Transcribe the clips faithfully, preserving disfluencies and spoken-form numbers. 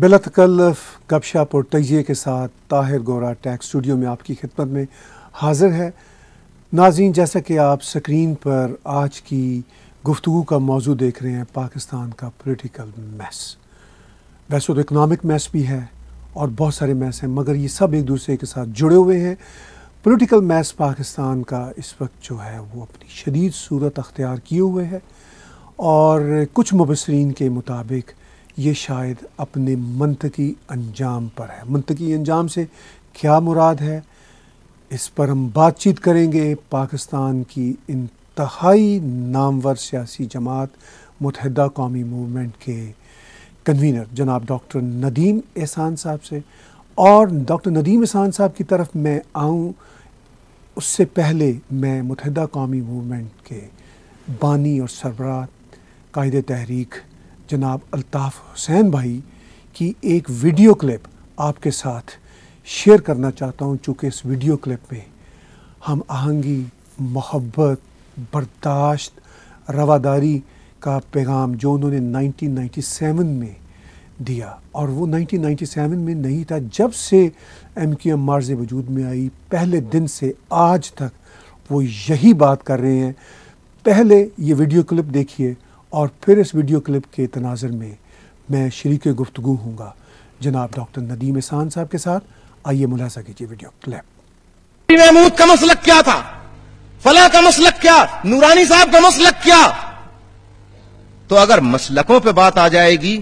बिला तकल्लुफ़ गपशप और तजिए के साथ ताहिर गोरा टैक्स स्टूडियो में आपकी खिदमत में हाज़िर है। नाज़रीन, जैसा कि आप स्क्रीन पर आज की गुफ्तगू का मौजू देख रहे हैं, पाकिस्तान का पॉलिटिकल मैस। वैसे तो इकनॉमिक मैस भी है और बहुत सारे मैस हैं, मगर ये सब एक दूसरे के साथ जुड़े हुए हैं। पॉलिटिकल मैस पाकिस्तान का इस वक्त जो है वो अपनी शदीद सूरत अख्तियार किए हुए है और कुछ मुबस्सरीन के मुताबिक ये शायद अपने मंतकी अंजाम पर है। मंतकी अंजाम से क्या मुराद है, इस पर हम बातचीत करेंगे। पाकिस्तान की इंतहाई नामवर सियासी जमात मुत्तहिदा कौमी मूवमेंट के कन्वीनर जनाब डॉक्टर नदीम एहसान साहब से। और डॉक्टर नदीम एहसान साहब की तरफ मैं आऊँ उससे पहले मैं मुत्तहिदा कौमी मूवमेंट के बानी और सरबराह कायदे तहरीक जनाब अल्ताफ़ हुसैन भाई की एक वीडियो क्लिप आपके साथ शेयर करना चाहता हूं। चूँकि इस वीडियो क्लिप में हम आहंगी, मोहब्बत, बर्दाश्त, रवादारी का पैगाम जो उन्होंने नाइनटीन नाइंटी सेवन में दिया, और वो नाइनटीन नाइंटी सेवन में नहीं था, जब से एम क्यू एम मार्ज़ वजूद में आई पहले दिन से आज तक वो यही बात कर रहे हैं। पहले ये वीडियो क्लिप देखिए और फिर इस वीडियो क्लिप के तनाज़ुर में मैं शरीक गुफ्तगू हूँगा जनाब डॉक्टर नदीम एहसान साहब के साथ। आइए मुलाहिज़ा कीजिए वीडियो क्लिप। महमूद का मसलक क्या था, फला का मसलक क्या, नूरानी साहब का मसलक क्या। तो अगर मसलकों पे बात आ जाएगी,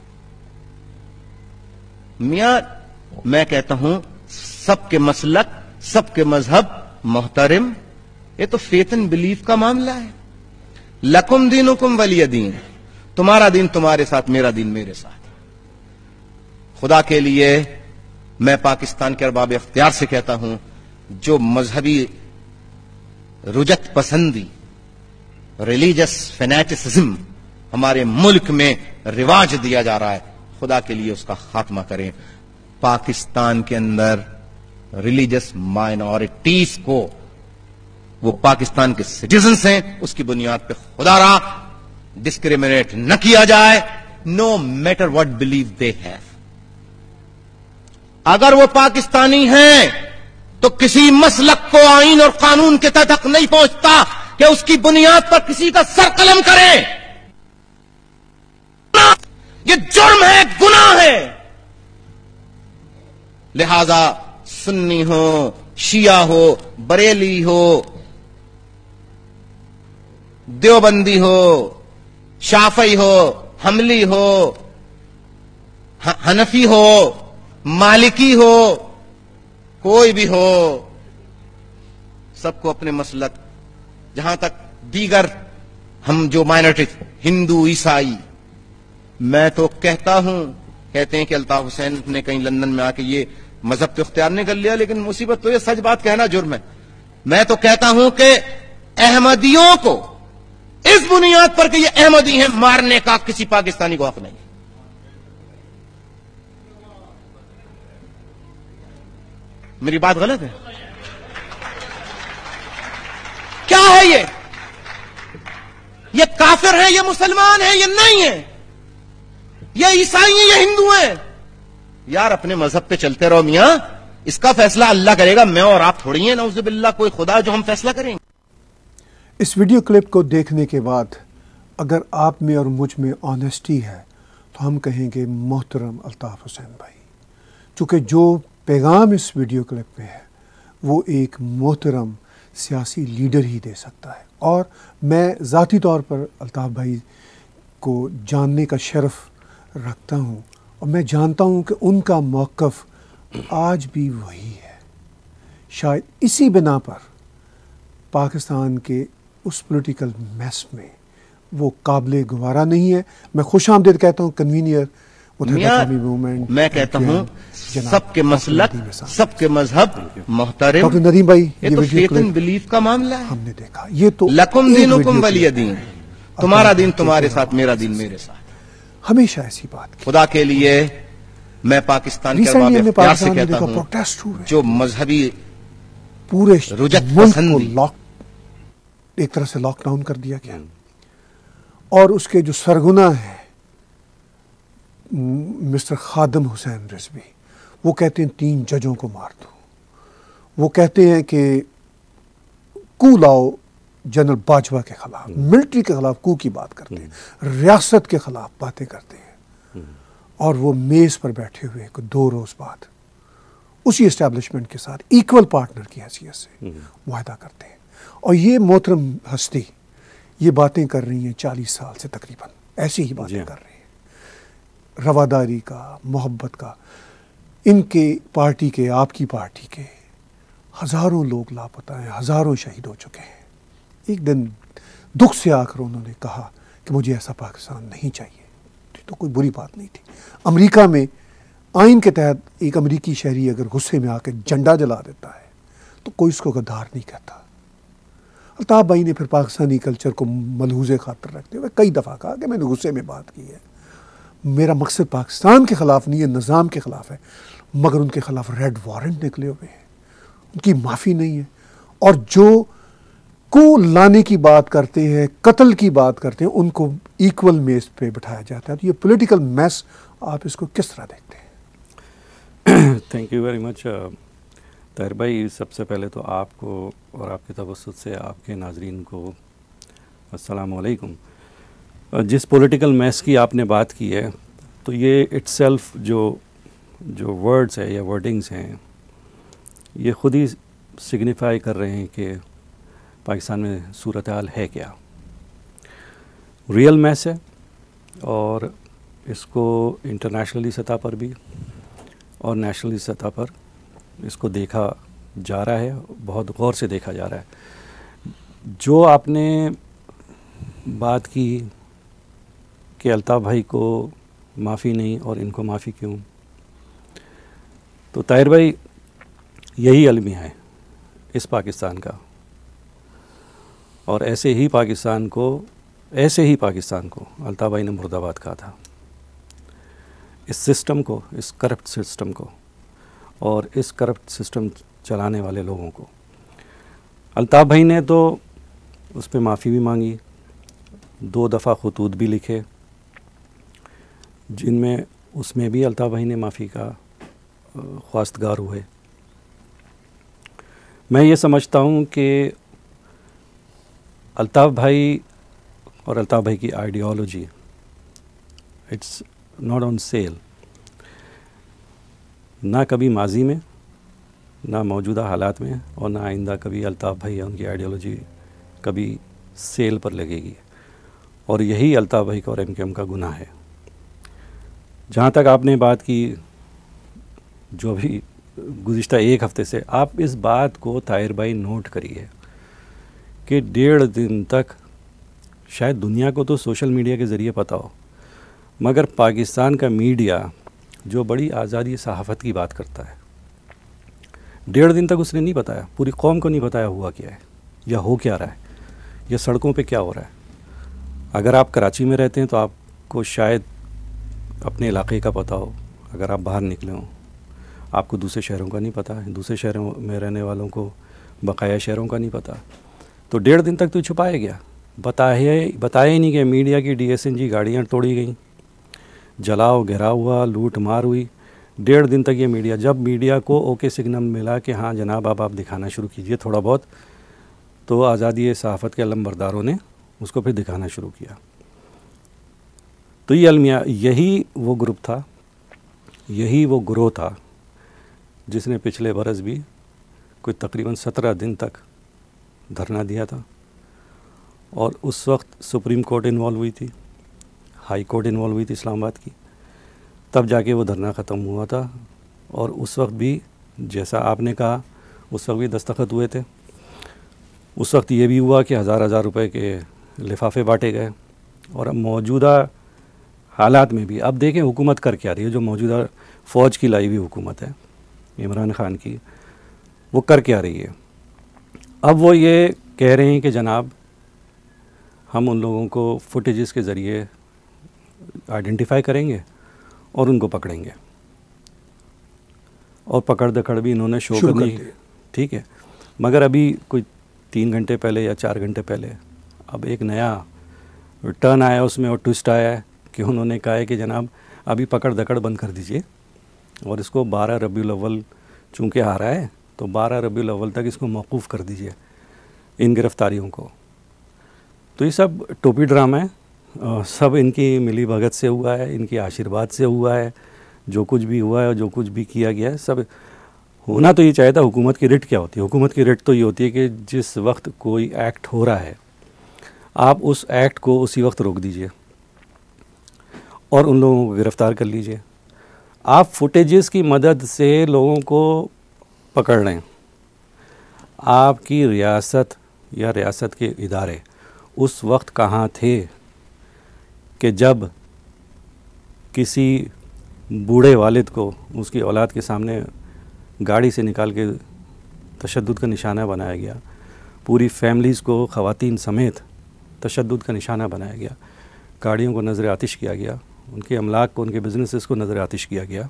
मियां मैं कहता हूं सबके मसलक, सबके मजहब मोहतरम, ये तो फेथ एंड बिलीफ का मामला है। लकुम दीनुकुम वलिय दीन, तुम्हारा दिन तुम्हारे साथ, मेरा दिन मेरे साथ। खुदा के लिए मैं पाकिस्तान के अरबाब इख्तियार से कहता हूं, जो मजहबी रुजत पसंदी, रिलीजियस फैनेटिसिज्म हमारे मुल्क में रिवाज दिया जा रहा है, खुदा के लिए उसका खात्मा करें। पाकिस्तान के अंदर रिलीजियस माइनॉरिटीज को, वो पाकिस्तान के सिटीजन्स हैं, उसकी बुनियाद पे खुदारा डिस्क्रिमिनेट न किया जाए, no matter what believe they have. अगर वो पाकिस्तानी हैं तो किसी मसलक को आईन और कानून के तहत हक नहीं पहुंचता कि उसकी बुनियाद पर किसी का सर कलम करें। ये जुर्म है, गुनाह है। लिहाजा सुन्नी हो, शिया हो, बरेली हो, देवबंदी हो, शाफई हो, हमली हो, हनफी हो, मालिकी हो, कोई भी हो, सबको अपने मसलक, जहां तक दीगर हम जो माइनॉरिटी, हिंदू, ईसाई, मैं तो कहता हूं, कहते हैं कि अल्ताफ हुसैन ने कहीं लंदन में आके ये मजहब तो इख्तियार नहीं कर लिया, लेकिन मुसीबत तो ये सच बात कहना जुर्म है। मैं तो कहता हूं कि अहमदियों को इस बुनियाद पर कि ये अहमदी हैं मारने का किसी पाकिस्तानी को हक नहीं। मेरी बात गलत है? क्या है ये? ये काफिर है, ये मुसलमान है, ये नहीं है, ये ईसाई है, ये हिंदू है। यार अपने मजहब पे चलते रहो मियां, इसका फैसला अल्लाह करेगा, मैं और आप थोड़ी हैं नऊज़ुबिल्लाह कोई खुदा जो हम फैसला करेंगे। इस वीडियो क्लिप को देखने के बाद अगर आप में और मुझ में ऑनेस्टी है तो हम कहेंगे मोहतरम अल्ताफ हुसैन भाई, चूँकि जो पैगाम इस वीडियो क्लिप में है वो एक मोहतरम सियासी लीडर ही दे सकता है। और मैं ज़ाती तौर पर अल्ताफ भाई को जानने का शरफ़ रखता हूँ और मैं जानता हूँ कि उनका मौक़िफ़ आज भी वही है। शायद इसी बिना पर पाकिस्तान के उस पॉलिटिकल मैस में वो काबिल गवारा नहीं है। मैं खुश आमदीद कहता हूँ कन्वीनियर मुत्तहिदा कौमी मूवमेंट, मैं कहता हूँ सबके मसलक, सबके मजहब मोहतरम। डॉक्टर नदीम भाई, ये तो फेथ एंड बिलीफ का मामला है। हमने देखा ये तो लकुम दीनुकुम वलिय दीन, तुम्हारा दिन तुम्हारे साथ, मेरा दिन मेरे साथ। हमेशा ऐसी बात की। खुदा के लिए मैं पाकिस्तान के अरबाब इख्तियार से कहता हूं, जो मजहबी पूरे रुजत मुल्क को पसंदी, लॉक एक तरह से लॉकडाउन कर दिया गया और उसके जो सरगुना है मिस्टर खादम हुसैन रिजवी, वो कहते हैं तीन जजों को मार दो। वो कहते हैं कि कू लाओ जनरल बाजवा के खिलाफ, मिलिट्री के खिलाफ कू की बात करते हैं, रियासत के खिलाफ बातें करते हैं, और वो मेज पर बैठे हुए को दो रोज बाद उसी एस्टेब्लिशमेंट के साथ इक्वल पार्टनर की हैसियत से वायदा करते हैं। और ये मोहतरम हस्ती ये बातें कर रही हैं चालीस साल से तकरीबन, ऐसी ही बातें कर रही हैं, रवादारी का, मोहब्बत का। इनके पार्टी के, आपकी पार्टी के हज़ारों लोग लापता हैं, हज़ारों शहीद हो चुके हैं। एक दिन दुख से आकर उन्होंने कहा कि मुझे ऐसा पाकिस्तान नहीं चाहिए। तो कोई बुरी बात नहीं थी। अमेरिका में आइन के तहत एक अमेरिकी शहरी अगर गुस्से में आकर झंडा जला देता है तो कोई उसको गद्दार नहीं कहता। अल्ताफ़ भाई ने फिर पाकिस्तानी कल्चर को मलहूज़े खातर रखते हुए कई दफ़ा कहा कि मैंने गुस्से में बात की है, मेरा मकसद पाकिस्तान के ख़िलाफ़ नहीं है, निज़ाम के ख़िलाफ़ है। मगर उनके ख़िलाफ़ रेड वारंट निकले हुए हैं, उनकी माफ़ी नहीं है। और जो को लाने की बात करते हैं, कत्ल की बात करते हैं, उनको इक्वल मेज पे बिठाया जाता है। तो ये पॉलिटिकल मैस आप इसको किस तरह देखते हैं? Thank you very much Tahir भाई। सबसे पहले तो आपको और आपके तवस्सुत से आपके नाजरीन को अस्सलाम वालेकुम। जिस पॉलिटिकल मैस की आपने बात की है, तो ये इट्सेल्फ जो जो वर्ड्स है या वर्डिंग्स हैं, ये ख़ुद ही सिग्निफाई कर रहे हैं कि पाकिस्तान में सूरत हाल है क्या। रियल मैस है, और इसको इंटरनेशनली सतह पर भी और नेशनली सतह पर इसको देखा जा रहा है, बहुत गौर से देखा जा रहा है। जो आपने बात की कि अल्ताफ़ भाई को माफ़ी नहीं और इनको माफ़ी क्यों, तो ताहिर भाई यही अलमिया है इस पाकिस्तान का। और ऐसे ही पाकिस्तान को ऐसे ही पाकिस्तान को अल्ताफ़ भाई ने मुर्दाबाद कहा था। इस सिस्टम को, इस करप्ट सिस्टम को और इस करप्ट सिस्टम चलाने वाले लोगों को। अल्ताफ़ भाई ने तो उस पर माफ़ी भी मांगी, दो दफ़ा खतूत भी लिखे, जिनमें उसमें भी अल्ताफ़ भाई ने माफ़ी का ख्वास्तगार हुए। मैं ये समझता हूँ कि अल्ताफ़ भाई और अल्ताफ़ भाई की ideology it's not on sale. ना कभी माजी में, ना मौजूदा हालात में, और ना आइंदा कभी अल्ताफ़ भाई या उनकी आइडियोलॉजी कभी सेल पर लगेगी। और यही अल्ताफ़ भाई का और एम के एम का गुनाह है। जहाँ तक आपने बात की, जो भी गुज़िश्ता एक हफ़्ते से, आप इस बात को ताहिर भाई नोट करिए कि डेढ़ दिन तक शायद दुनिया को तो सोशल मीडिया के ज़रिए पता हो, मगर पाकिस्तान का मीडिया जो बड़ी आज़ादी सहाफ़त की बात करता है, डेढ़ दिन तक उसने नहीं बताया, पूरी कौम को नहीं बताया हुआ क्या है या हो क्या रहा है या सड़कों पे क्या हो रहा है। अगर आप कराची में रहते हैं तो आपको शायद अपने इलाके का पता हो, अगर आप बाहर निकले हों आपको दूसरे शहरों का नहीं पता है, दूसरे शहरों में रहने वालों को बकाया शहरों का नहीं पता। तो डेढ़ दिन तक तो छुपाया गया, बताया बताया ही नहीं गया। मीडिया की डी एस एन जी गाड़ियाँ तोड़ी गई, जलाओ घेराव हुआ, लूट मार हुई। डेढ़ दिन तक ये मीडिया, जब मीडिया को ओके सिग्नल मिला कि हाँ जनाब अब आप दिखाना शुरू कीजिए थोड़ा बहुत, तो आज़ादी सहाफ़त के अलमबरदारों ने उसको फिर दिखाना शुरू किया। तो ये अलमिया, यही वो ग्रुप था, यही वो ग्रोह था जिसने पिछले बरस भी कोई तकरीबन सत्रह दिन तक धरना दिया था। और उस वक्त सुप्रीम कोर्ट इन्वॉल्व हुई थी, हाई कोर्ट इन्वॉल्व हुई थी इस्लामाबाद की, तब जाके वो धरना ख़त्म हुआ था। और उस वक्त भी जैसा आपने कहा, उस वक्त भी दस्तखत हुए थे। उस वक्त ये भी हुआ कि हज़ार हज़ार रुपए के लिफाफे बांटे गए। और अब मौजूदा हालात में भी अब देखें हुकूमत कर क्या रही है। जो मौजूदा फ़ौज की लाई हुई हुकूमत है इमरान ख़ान की, वो कर क्या रही है। अब वो ये कह रहे हैं कि जनाब हम उन लोगों को फुटेजेस के ज़रिए आइडेंटिफाई करेंगे और उनको पकड़ेंगे। और पकड़ दकड़ भी इन्होंने शो करनी, ठीक है। मगर अभी कोई तीन घंटे पहले या चार घंटे पहले अब एक नया टर्न आया उसमें, और ट्विस्ट आया है कि उन्होंने कहा है कि जनाब अभी पकड़ दकड़ बंद कर दीजिए और इसको बारह रबीउल अव्वल चूँकि आ रहा है तो बारह रबीउल अव्वल तक इसको मौकूफ़ कर दीजिए इन गिरफ़्तारियों को। तो ये सब टोपी ड्रामा है, आ, सब इनकी मिली भगत से हुआ है, इनकी आशीर्वाद से हुआ है। जो कुछ भी हुआ है, जो कुछ भी किया गया है, सब होना तो ये चाहिए था। हुकूमत की रिट क्या होती है? हुकूमत की रिट तो ये होती है कि जिस वक्त कोई एक्ट हो रहा है आप उस एक्ट को उसी वक्त रोक दीजिए और उन लोगों को गिरफ़्तार कर लीजिए। आप फुटेजेस की मदद से लोगों को पकड़ लें। आपकी रियासत या रियासत के इदारे उस वक्त कहाँ थे कि जब किसी बूढ़े वालिद को उसकी औलाद के सामने गाड़ी से निकाल के तशद्दुद का निशाना बनाया गया, पूरी फैमिलीज़ को ख़वातीन समेत तशद्दुद का निशाना बनाया गया, गाड़ियों को नज़र आतिश किया गया, उनके अमलाक को, उनके बिज़नेसेस को नज़र आतिश किया गया।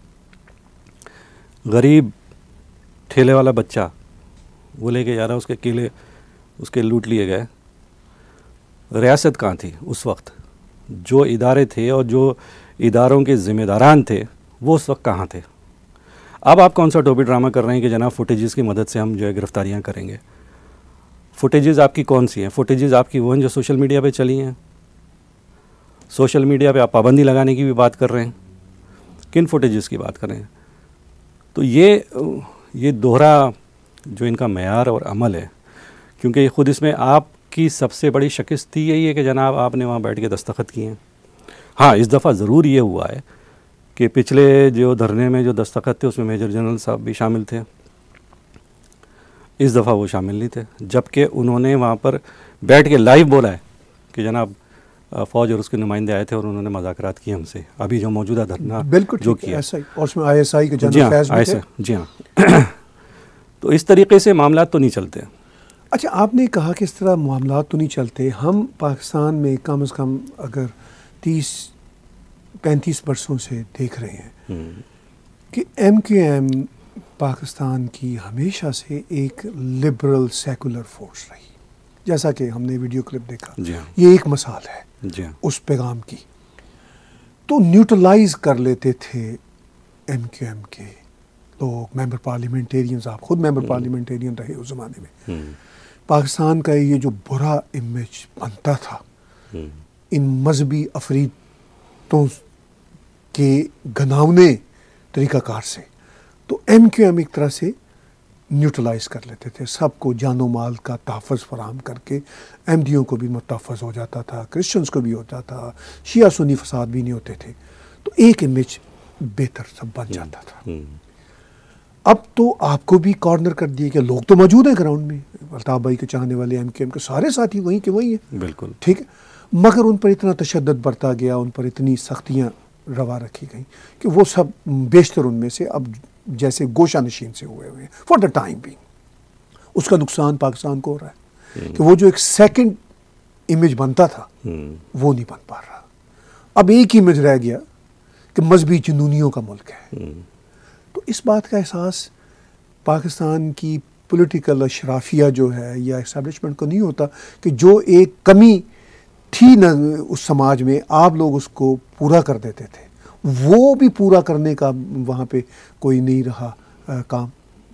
गरीब ठेले वाला बच्चा वो लेके जा रहा, उसके केले उसके लूट लिए गए। रियासत कहाँ थी उस वक्त? जो इदारे थे और जो इदारों के ज़िम्मेदारान थे वो उस वक्त कहाँ थे? अब आप कौन सा टोपी ड्रामा कर रहे हैं कि जनाब फुटेजेस की मदद से हम जो है गिरफ़्तारियाँ करेंगे। फुटेजेस आपकी कौन सी हैं? फुटेजेस आपकी वो हैं जो सोशल मीडिया पे चली हैं। सोशल मीडिया पे आप पाबंदी लगाने की भी बात कर रहे हैं। किन फुटेजेस की बात कर रहे हैं? तो ये ये दोहरा जो इनका मेयार और अमल है, क्योंकि ख़ुद इसमें आपकी सबसे बड़ी शिकस्त यही है कि जनाब आपने वहाँ बैठ के दस्तखत किए हैं। हाँ, इस दफ़ा ज़रूर ये हुआ है कि पिछले जो धरने में जो दस्तखत थे उसमें मेजर जनरल साहब भी शामिल थे, इस दफ़ा वो शामिल नहीं थे, जबकि उन्होंने वहाँ पर बैठ के लाइव बोला है कि जनाब फ़ौज और उसके नुमाइंदे आए थे और उन्होंने मुज़ाकरात किए हमसे। अभी जो मौजूदा धरना बिल्कुल जो किया ऐसा ही, और उसमें आई एस आई के जनरल फैज़ भी थे। जी हाँ तो इस तरीके से मामला तो नहीं चलते। अच्छा, आपने कहा कि इस तरह मामला तो नहीं चलते। हम पाकिस्तान में कम से कम अगर तीस पैंतीस बरसों से देख रहे हैं कि एम क्यू एम पाकिस्तान की हमेशा से एक लिबरल सेकुलर फोर्स रही, जैसा कि हमने वीडियो क्लिप देखा। ये एक मिसाल है उस पैगाम की। तो न्यूट्रलाइज कर लेते थे एम क्यू एम के लोग, मेंबर पार्लियामेंटेरियंस। आप खुद मेंबर पार्लियामेंटेरियन रहे उस ज़माने में। पाकिस्तान का ये जो बुरा इमेज बनता था इन मजहबी अफरीतों के घनावने तरीक़ाकार से, तो एम क्यू एम एक तरह से न्यूट्रलाइज कर लेते थे। सबको जानो माल का तहफ़्फ़ुज़ फराहम करके एम डी ओ को भी तहफ़्फ़ुज़ हो जाता था, क्रिश्चियंस को भी हो जाता था, शिया सुन्नी फसाद भी नहीं होते थे। तो एक इमेज बेहतर सब बन जाता था। अब तो आपको भी कॉर्नर कर दिए कि लोग तो मौजूद हैं ग्राउंड में, अल्ताफ़ भाई के चाहने वाले एम क्यू एम के सारे साथी वहीं के वहीं हैं, बिल्कुल ठीक है, मगर उन पर इतना तशद्दुद बरता गया, उन पर इतनी सख्तियाँ रवा रखी गई कि वो सब बेशतर उनमें से अब जैसे गोशा नशीन से हुए हुए हैं फॉर द टाइम भी। उसका नुकसान पाकिस्तान को हो रहा है कि वो जो एक सेकंड इमेज बनता था वो नहीं बन पा रहा। अब एक ही इमेज रह गया कि मजहबी जुनूनियों का मुल्क है। तो इस बात का एहसास पाकिस्तान की पॉलिटिकल अशराफिया जो है या एस्टेब्लिशमेंट को नहीं होता कि जो एक कमी थी न उस समाज में, आप लोग उसको पूरा कर देते थे। वो भी पूरा करने का वहाँ पे कोई नहीं रहा आ, काम।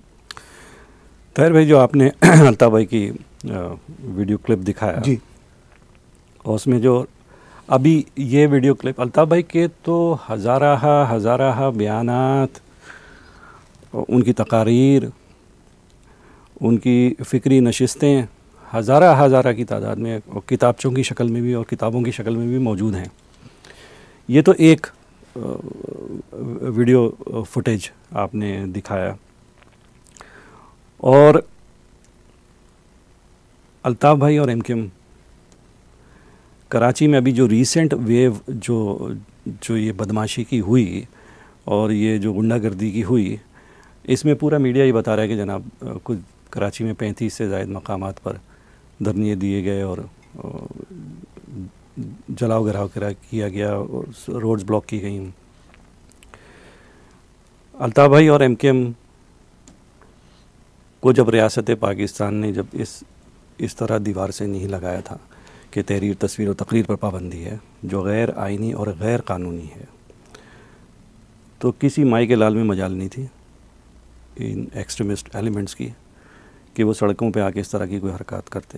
ताहिर भाई, जो आपने अल्ताफ़ भाई की आ, वीडियो क्लिप दिखाया जी, और उसमें जो अभी ये वीडियो क्लिप अल्ताफ़ भाई के तो हज़ाराहा हज़ाराहा बयानात, उनकी तकारीर, उनकी फ़िक्री नशिस्तें हज़ारा हज़ारा की तादाद में और किताबचों की शक्ल में भी और किताबों की शक्ल में भी मौजूद हैं। ये तो एक वीडियो फुटेज आपने दिखाया, और अल्ताफ़ भाई और एम क्यू एम कराची में अभी जो रीसेंट वेव जो जो ये बदमाशी की हुई और ये जो गुंडागर्दी की हुई, इसमें पूरा मीडिया ही बता रहा है कि जनाब कुछ कराची में पैंतीस से ज़ायद मकामात पर धरने दिए गए और जलाओ घराव किया गया और रोड्स ब्लॉक की गई। अल्ताफ़ भाई और एम क्यू एम को जब रियासत पाकिस्तान ने जब इस इस तरह दीवार से नहीं लगाया था कि तहरीर, तस्वीर और तकरीर पर पाबंदी है जो गैर आइनी और गैर कानूनी है, तो किसी माई के लाल में मजाल नहीं थी इन एक्सट्रीमिस्ट एलिमेंट्स की कि वो सड़कों पे आके इस तरह की कोई हरकत करते।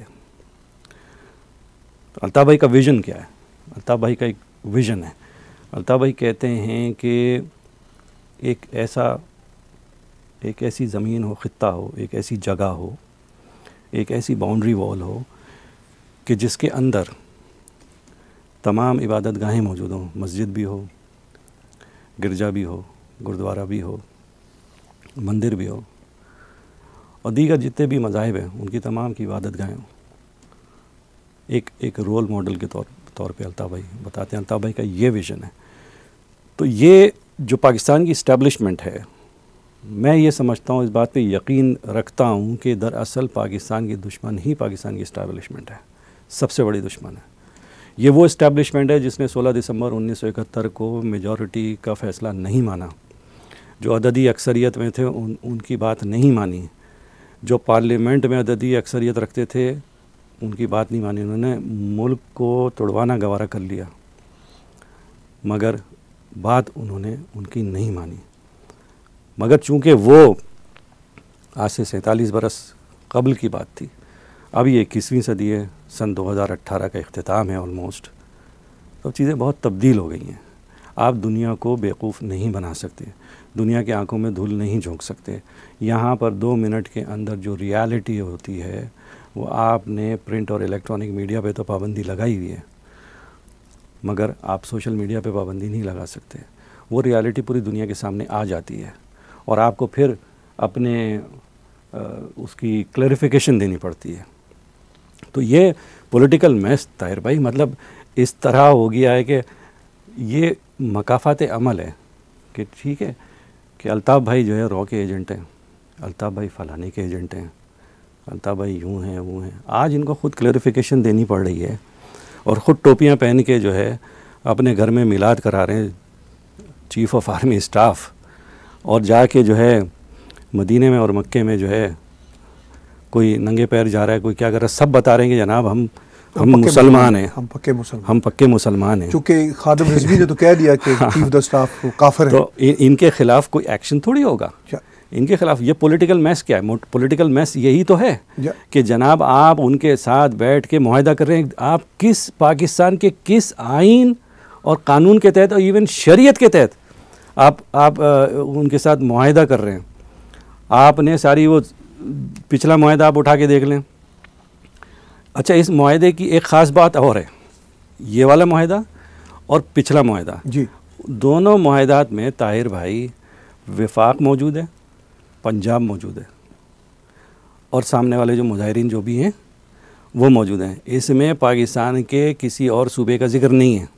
तो अल्ताफ़ भाई का विज़न क्या है? अल्ताफ़ भाई का एक विज़न है। अल्ताफ़ भाई कहते हैं कि एक ऐसा एक ऐसी ज़मीन हो, ख़ित्ता हो, एक ऐसी जगह हो, एक ऐसी बाउंड्री वॉल हो कि जिसके अंदर तमाम इबादत गाहें मौजूद हों, मस्जिद भी हो, गिरजा भी हो, गुरुद्वारा भी हो, मंदिर भी हो, और दीगर जितने भी मज़ाहिब हैं उनकी तमाम की इबादत गाहें हों। एक एक रोल मॉडल के तौर तौर पे अल्ताफ़ भाई बताते हैं, अल्ताफ़ भाई का ये विज़न है। तो ये जो पाकिस्तान की इस्टेब्लिशमेंट है, मैं ये समझता हूँ, इस बात पे यकीन रखता हूँ कि दरअसल पाकिस्तान की दुश्मन ही पाकिस्तान की इस्टेब्लिशमेंट है, सबसे बड़ी दुश्मन है। ये वो इस्टेब्लिशमेंट है जिसने सोलह दिसंबर उन्नीस सौ इकहत्तर को मेजॉरिटी का फ़ैसला नहीं माना, जो अददी अक्सरियत में थे उन उनकी बात नहीं मानी, जो पार्लियामेंट में अददी अक्सरियत रखते थे उनकी बात नहीं मानी। उन्होंने मुल्क को तोड़वाना गवारा कर लिया, मगर बात उन्होंने उनकी नहीं मानी। मगर चूँकि वो आज से सैंतालीस बरस कबल की बात थी, अब ये इक्कीसवीं सदी है, सन दो हज़ार अठारह का इख्तिताम है ऑलमोस्ट, तो चीज़ें बहुत तब्दील हो गई हैं। आप दुनिया को बेवकूफ़ नहीं बना सकते, दुनिया की आंखों में धूल नहीं झोंक सकते। यहाँ पर दो मिनट के अंदर जो रियलिटी होती है वो आपने प्रिंट और इलेक्ट्रॉनिक मीडिया पे तो पाबंदी लगाई हुई है, मगर आप सोशल मीडिया पे पाबंदी नहीं लगा सकते। वो रियलिटी पूरी दुनिया के सामने आ जाती है और आपको फिर अपने आ, उसकी क्लैरिफिकेशन देनी पड़ती है। तो ये पॉलिटिकल मैस ताहिर भाई मतलब इस तरह हो गया है कि ये मकाफात अमल है कि ठीक है कि अल्ताफ़ भाई जो है रॉ के एजेंट हैं, अल्ताफ़ भाई फलाने के एजेंट हैं, अल्ताफ़ भाई यूँ हैं वो हैं। आज इनको ख़ुद क्लैरिफिकेशन देनी पड़ रही है और ख़ुद टोपियाँ पहन के जो है अपने घर में मिलाद करा रहे हैं चीफ़ ऑफ आर्मी स्टाफ, और जाके जो है मदीने में और मक्के में जो है कोई नंगे पैर जा रहा है, कोई क्या कर रहा है, सब बता रहे हैं कि जनाब हम हम मुसलमान हैं, हम पक्के मुसलमान हम पक्के मुसलमान हैं। चूँकि खादिम रिजवी ने तो कह दिया कि चीफ ऑफ द स्टाफ काफिर है, तो इन, इनके खिलाफ कोई एक्शन थोड़ी होगा। इनके खिलाफ ये पॉलिटिकल मैस क्या है? पॉलिटिकल मैस यही तो है कि जनाब आप उनके साथ बैठ के मुआहदा कर रहे हैं। आप किस पाकिस्तान के किस आइन और कानून के तहत और इवन शरीयत के तहत आप आप आ, उनके साथ मुआहदा कर रहे हैं? आपने सारी वो पिछला मुआहदा आप उठा के देख लें। अच्छा, इस मुआहदे की एक ख़ास बात और है, ये वाला मुआहदा और पिछला मुआहदा जी, दोनों मुआहदात में ताहिर भाई विफाक मौजूद है, पंजाब मौजूद है, और सामने वाले जो मुजाहिरीन जो भी हैं वो मौजूद हैं। इसमें पाकिस्तान के किसी और सूबे का जिक्र नहीं है।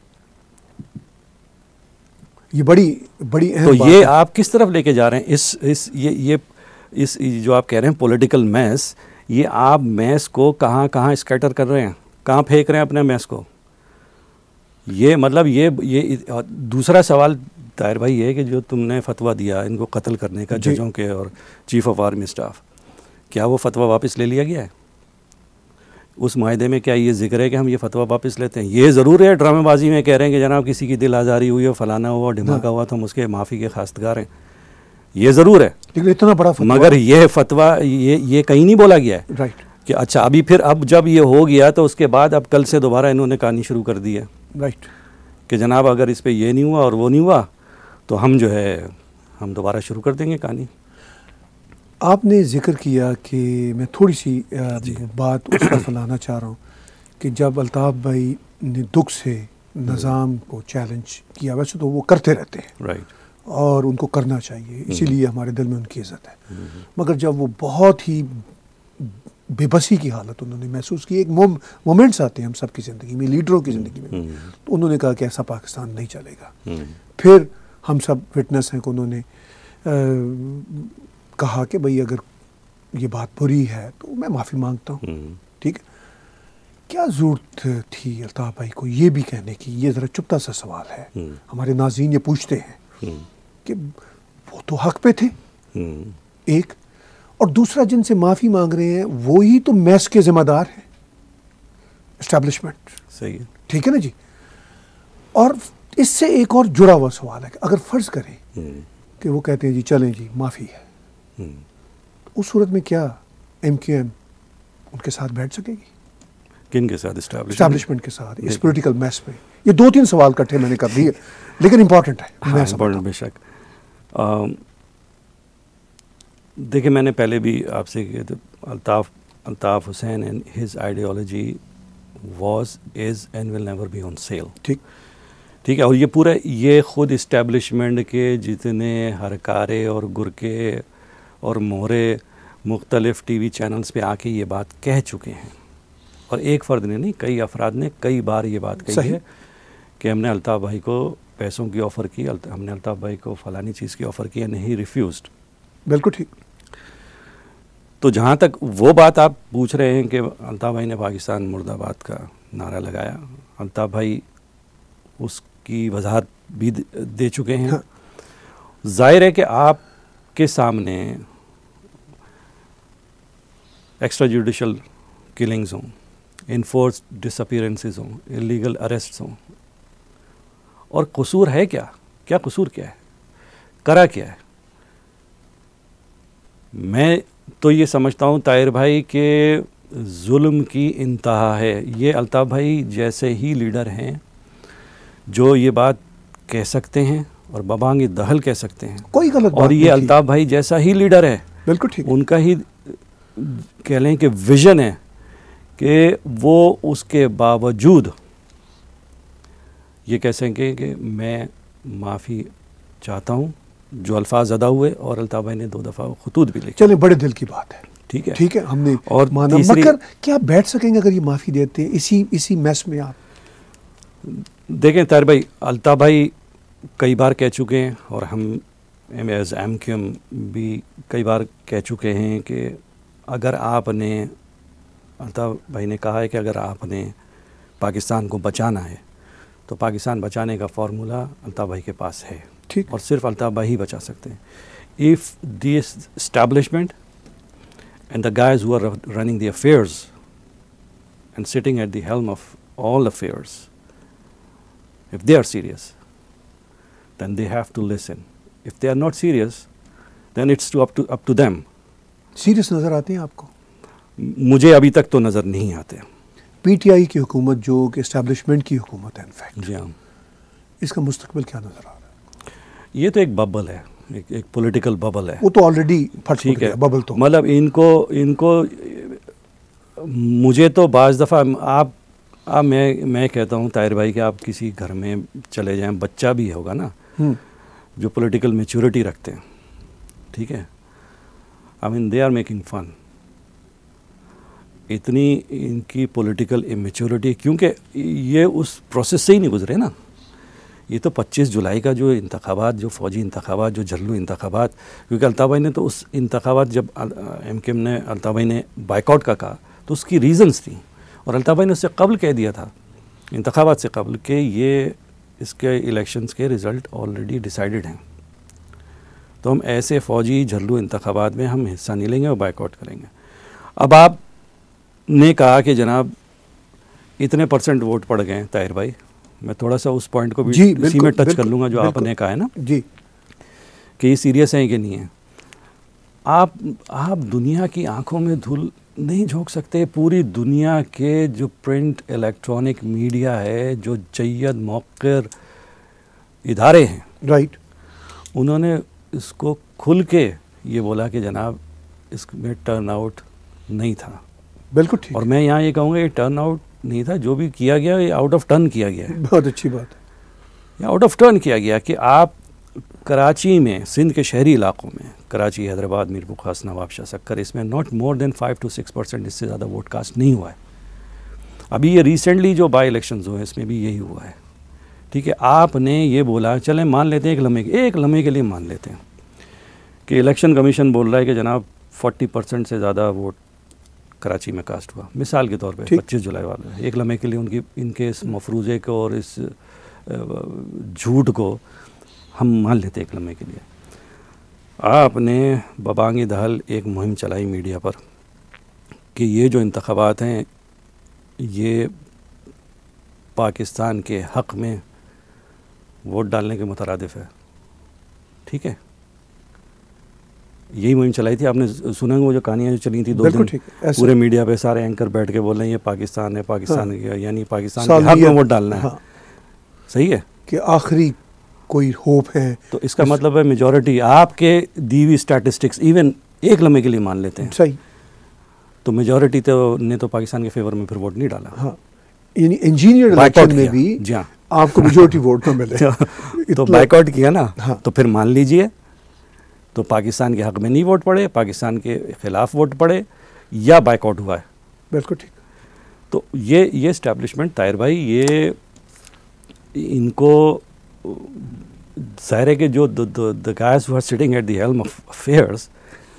ये बड़ी बड़ी अहम तो बात ये है। आप किस तरफ लेके जा रहे हैं? इस इस ये ये इस जो आप कह रहे हैं पॉलिटिकल मैस, ये आप मैस को कहाँ कहाँ स्कैटर कर रहे हैं, कहाँ फेंक रहे हैं अपने मैस को? ये मतलब ये ये दूसरा सवाल ताहिर भाई है कि जो तुमने फतवा दिया इनको कत्ल करने का जजों के और चीफ ऑफ आर्मी स्टाफ, क्या वो फतवा वापस ले लिया गया है? उस मायदे में क्या ये जिक्र है कि हम ये फतवा वापस लेते हैं? ये ज़रूर है ड्रामेबाजी में कह रहे हैं कि जनाब किसी की दिल आज़ारी हुई हो, फलाना हुआ, ढिमाका हुआ, तो हम उसके माफ़ी के खास्तगार हैं, ये ज़रूर है, लेकिन इतना बड़ा फतवा, मगर ये फतवा ये ये कहीं नहीं बोला गया है राइट कि अच्छा अभी फिर अब जब ये हो गया तो उसके बाद अब कल से दोबारा इन्होंने कहानी शुरू कर दी है राइट कि जनाब अगर इस पर ये नहीं हुआ और वो नहीं हुआ तो हम जो है हम दोबारा शुरू कर देंगे कहानी। आपने जिक्र किया कि मैं थोड़ी सी आ, बात उस पर फैलाना चाह रहा हूँ कि जब अल्ताफ़ भाई ने दुख से निज़ाम को चैलेंज किया, वैसे तो वो करते रहते हैं राइट, और उनको करना चाहिए, इसीलिए हमारे दिल में उनकी इज़्ज़त है, मगर जब वो बहुत ही बेबसी की हालत उन्होंने महसूस की, एक मोम, मोमेंट्स आते हैं हम सब की ज़िंदगी में, लीडरों की ज़िंदगी में, तो उन्होंने कहा कि ऐसा पाकिस्तान नहीं चलेगा। फिर हम सब विटनेस हैं कि उन्होंने आ, कहा कि भाई अगर ये बात बुरी है तो मैं माफ़ी मांगता हूँ, ठीक है। क्या ज़रूरत थी अल्ताफ़ भाई को ये भी कहने की? ये ज़रा चुपता सा सवाल है, हमारे नाज़रीन ये पूछते हैं कि वो तो हक पे थे एक, और दूसरा जिनसे माफ़ी मांग रहे हैं वो ही तो मैस के ज़िम्मेदार हैं, एस्टैब्लिशमेंट, सही है, ठीक है ना जी। और इससे एक और जुड़ा हुआ सवाल है कि अगर फ़र्ज़ करें कि वो कहते हैं जी चलें जी माफ़ी है, उस सूरत में क्या एम क्यू एम उनके साथ बैठ सकेगी? किन के साथ? इस्टेब्लिशमेंट के साथ इस पॉलिटिकल मैस में। ये दो तीन सवाल इकट्ठे मैंने कर दिए, लेकिन इंपॉर्टेंट है। हाँ, इंपॉर्टेंट बेशक। देखिए, मैंने पहले भी आपसे कहा था, Altaf Altaf Hussain and his ideology was is and will never be on sale. ठीक ठीक है। और ये पूरा ये ख़ुद इस्टेब्लिशमेंट के जितने हरकारे और गुरके और मोहरे मुख्तलिफ़ टीवी चैनल्स पे आके ये बात कह चुके हैं, और एक फ़र्द ने नहीं, कई अफराद ने कई बार ये बात कही है कि हमने अल्ताफ़ भाई को पैसों की ऑफ़र की, हमने अल्ताफ़ भाई को फ़लानी चीज़ की ऑफ़र की, नहीं रिफ्यूज़ड। बिल्कुल ठीक। तो जहाँ तक वो बात आप पूछ रहे हैं कि अल्ताफ़ भाई ने पाकिस्तान मुर्दाबाद का नारा लगाया, अल्ताफ़ भाई उसकी वजाहत भी दे चुके हैं। हाँ। ज़ाहिर है कि आपके सामने एक्स्ट्रा जुडिशल किलिंग्स हों, इनफोर्स डिसअपीयरेंसेस हों, इलीगल अरेस्ट्स हों, और कसूर है क्या? क्या कसूर क्या है? करा क्या है? मैं तो ये समझता हूँ ताहिर भाई के जुल्म की इंतहा है। ये अल्ताफ़ भाई जैसे ही लीडर हैं जो ये बात कह सकते हैं और बबांगी दहल कह सकते हैं, कोई गलत बात और ये अल्ताफ़ भाई जैसा ही लीडर है, बिल्कुल ठीक, उनका ही कह लें कि विज़न है कि वो उसके बावजूद ये कह सकें कि मैं माफ़ी चाहता हूँ जो अल्फाज अदा हुए, और अल्ताफ़ भाई ने दो दफ़ा खुतूत भी लिखे। चले, बड़े दिल की बात है। ठीक है, ठीक है, हमने और माना। मगर क्या आप बैठ सकेंगे अगर ये माफ़ी देते हैं इसी इसी मैस में? आप देखें ताहिर भाई, अल्ताफ़ भाई कई बार कह चुके हैं, और हम एज एम क्यू एम भी कई बार कह चुके हैं कि अगर आपने, अल्ताफ़ भाई ने कहा है कि अगर आपने पाकिस्तान को बचाना है तो पाकिस्तान बचाने का फार्मूला अल्ताफ़ भाई के पास है, ठीक, और सिर्फ अल्ताफ़ भाई ही बचा सकते हैं। If this establishment and the guys who are running the affairs and sitting at the helm of all affairs, if they are serious, then they have to listen. If they are not serious, then it's to up to up to them. Serious नज़र आते हैं आपको? मुझे अभी तक तो नज़र नहीं आते। पीटीआई की हुकूमत जो कि एस्टैब्लिशमेंट की हुकूमत है, इनफैक्ट, जी हाँ, इसका मुस्तकबिल क्या नज़र आ रहा है? ये तो एक बबल है, एक एक पॉलिटिकल बबल है। वो तो ऑलरेडी फट ठीक है, बबल तो मतलब इनको इनको मुझे तो बाज़ दफ़ा आप अब मैं मैं कहता हूँ ताहिर भाई कि आप किसी घर में चले जाएं, बच्चा भी होगा ना जो पॉलिटिकल मैच्योरिटी रखते हैं, ठीक है, I mean they are making fun. इतनी इनकी पॉलिटिकल इमेच्योरिटी, क्योंकि ये उस प्रोसेस से ही नहीं गुजरे ना। ये तो पच्चीस जुलाई का जो इंतखाबात, जो फ़ौजी इंतखाबात, जो जल्लू इंतखाबात, क्योंकि अल्ताफ़ भाई ने तो उस इंतखाबात जब एम के एम ने अल्ताफ़ भाई ने बाइकआउट का कहा तो उसकी रीज़न्स थी, और अल्ताफ़ भाई ने उससे कबल कह दिया था, इंतखाबात से कबल, कि ये इसके इलेक्शंस के रिज़ल्ट ऑलरेडी डिसाइडेड हैं, तो हम ऐसे फ़ौजी झल्लू इंतखाबात में हम हिस्सा नहीं लेंगे और बाइकआउट करेंगे। अब आप ने कहा कि जनाब इतने परसेंट वोट पड़ गए हैं, ताहिर भाई मैं थोड़ा सा उस पॉइंट को भी इसी में टच कर लूँगा जो आपने कहा है ना जी, कि ये सीरियस हैं कि नहीं है। आप आप दुनिया की आंखों में धूल नहीं झोंक सकते। पूरी दुनिया के जो प्रिंट इलेक्ट्रॉनिक मीडिया है, जो जय्यद मौक़िर इदारे हैं, राइट, उन्होंने इसको खुल के ये बोला कि जनाब इसमें टर्न आउट नहीं था। बिल्कुल ठीक। और मैं यहाँ ये कहूँगा ये टर्न आउट नहीं था, जो भी किया गया ये आउट ऑफ टर्न किया गया है। बहुत अच्छी बात है, ये आउट ऑफ टर्न किया गया कि आप कराची में, सिंध के शहरी इलाकों में, कराची, हैदराबाद, मीरपुर खास, नवाबशाह, सक्कर, इसमें not more than five two six percent, इससे ज़्यादा वोट कास्ट नहीं हुआ है। अभी ये रिसेंटली जो बाई इलेक्शंस हुए इसमें भी यही हुआ है, ठीक है। आपने ये बोला, चलें मान लेते हैं एक लम्हे के एक लम्हे के लिए मान लेते हैं कि इलेक्शन कमीशन बोल रहा है कि जनाब फोर्टी परसेंट से ज़्यादा वोट कराची में कास्ट हुआ, मिसाल के तौर पे पच्चीस जुलाई वाले, एक लम्हे के लिए उनकी इनके इस मफरूज़े को और इस झूठ को हम मान लेते एक लम्हे के लिए। आपने बबांगी दहल एक मुहिम चलाई मीडिया पर कि ये जो इंतखाबात हैं ये पाकिस्तान के हक़ में वोट डालने के मुतरादिफ है, ठीक है। यही मुहिम चलाई थी, आपने सुना वो जो कहानियाँ जो चली थी दो दिन पूरे मीडिया पे, सारे एंकर बैठ के बोल रहे हैं ये पाकिस्तान है, पाकिस्तान हाँ। यानी पाकिस्तान के हक में वोट डालना है, हाँ। सही है कि आखिरी कोई होप है। तो इसका मतलब है मेजॉरिटी आपके दी हुई स्टैटिस्टिक्स इवन एक लम्हे के लिए मान लेते हैं, सही, तो मेजॉरिटी तो ने तो पाकिस्तान के फेवर में फिर वोट नहीं डाला, हाँ। यानी इंजीनियर इलेक्शन में भी जी हाँ आपको मेजॉरिटी वोट ना मिले तो बाइकआउट किया ना, हाँ। तो फिर मान लीजिए तो पाकिस्तान के हक में नहीं वोट पड़े, पाकिस्तान के खिलाफ वोट पड़े या बाइकआउट हुआ है। बिल्कुल ठीक। तो ये ये एस्टैब्लिशमेंट ताहिर भाई, ये इनको ज़ाहिर है कि जो the guys who are sitting at the helm of affairs,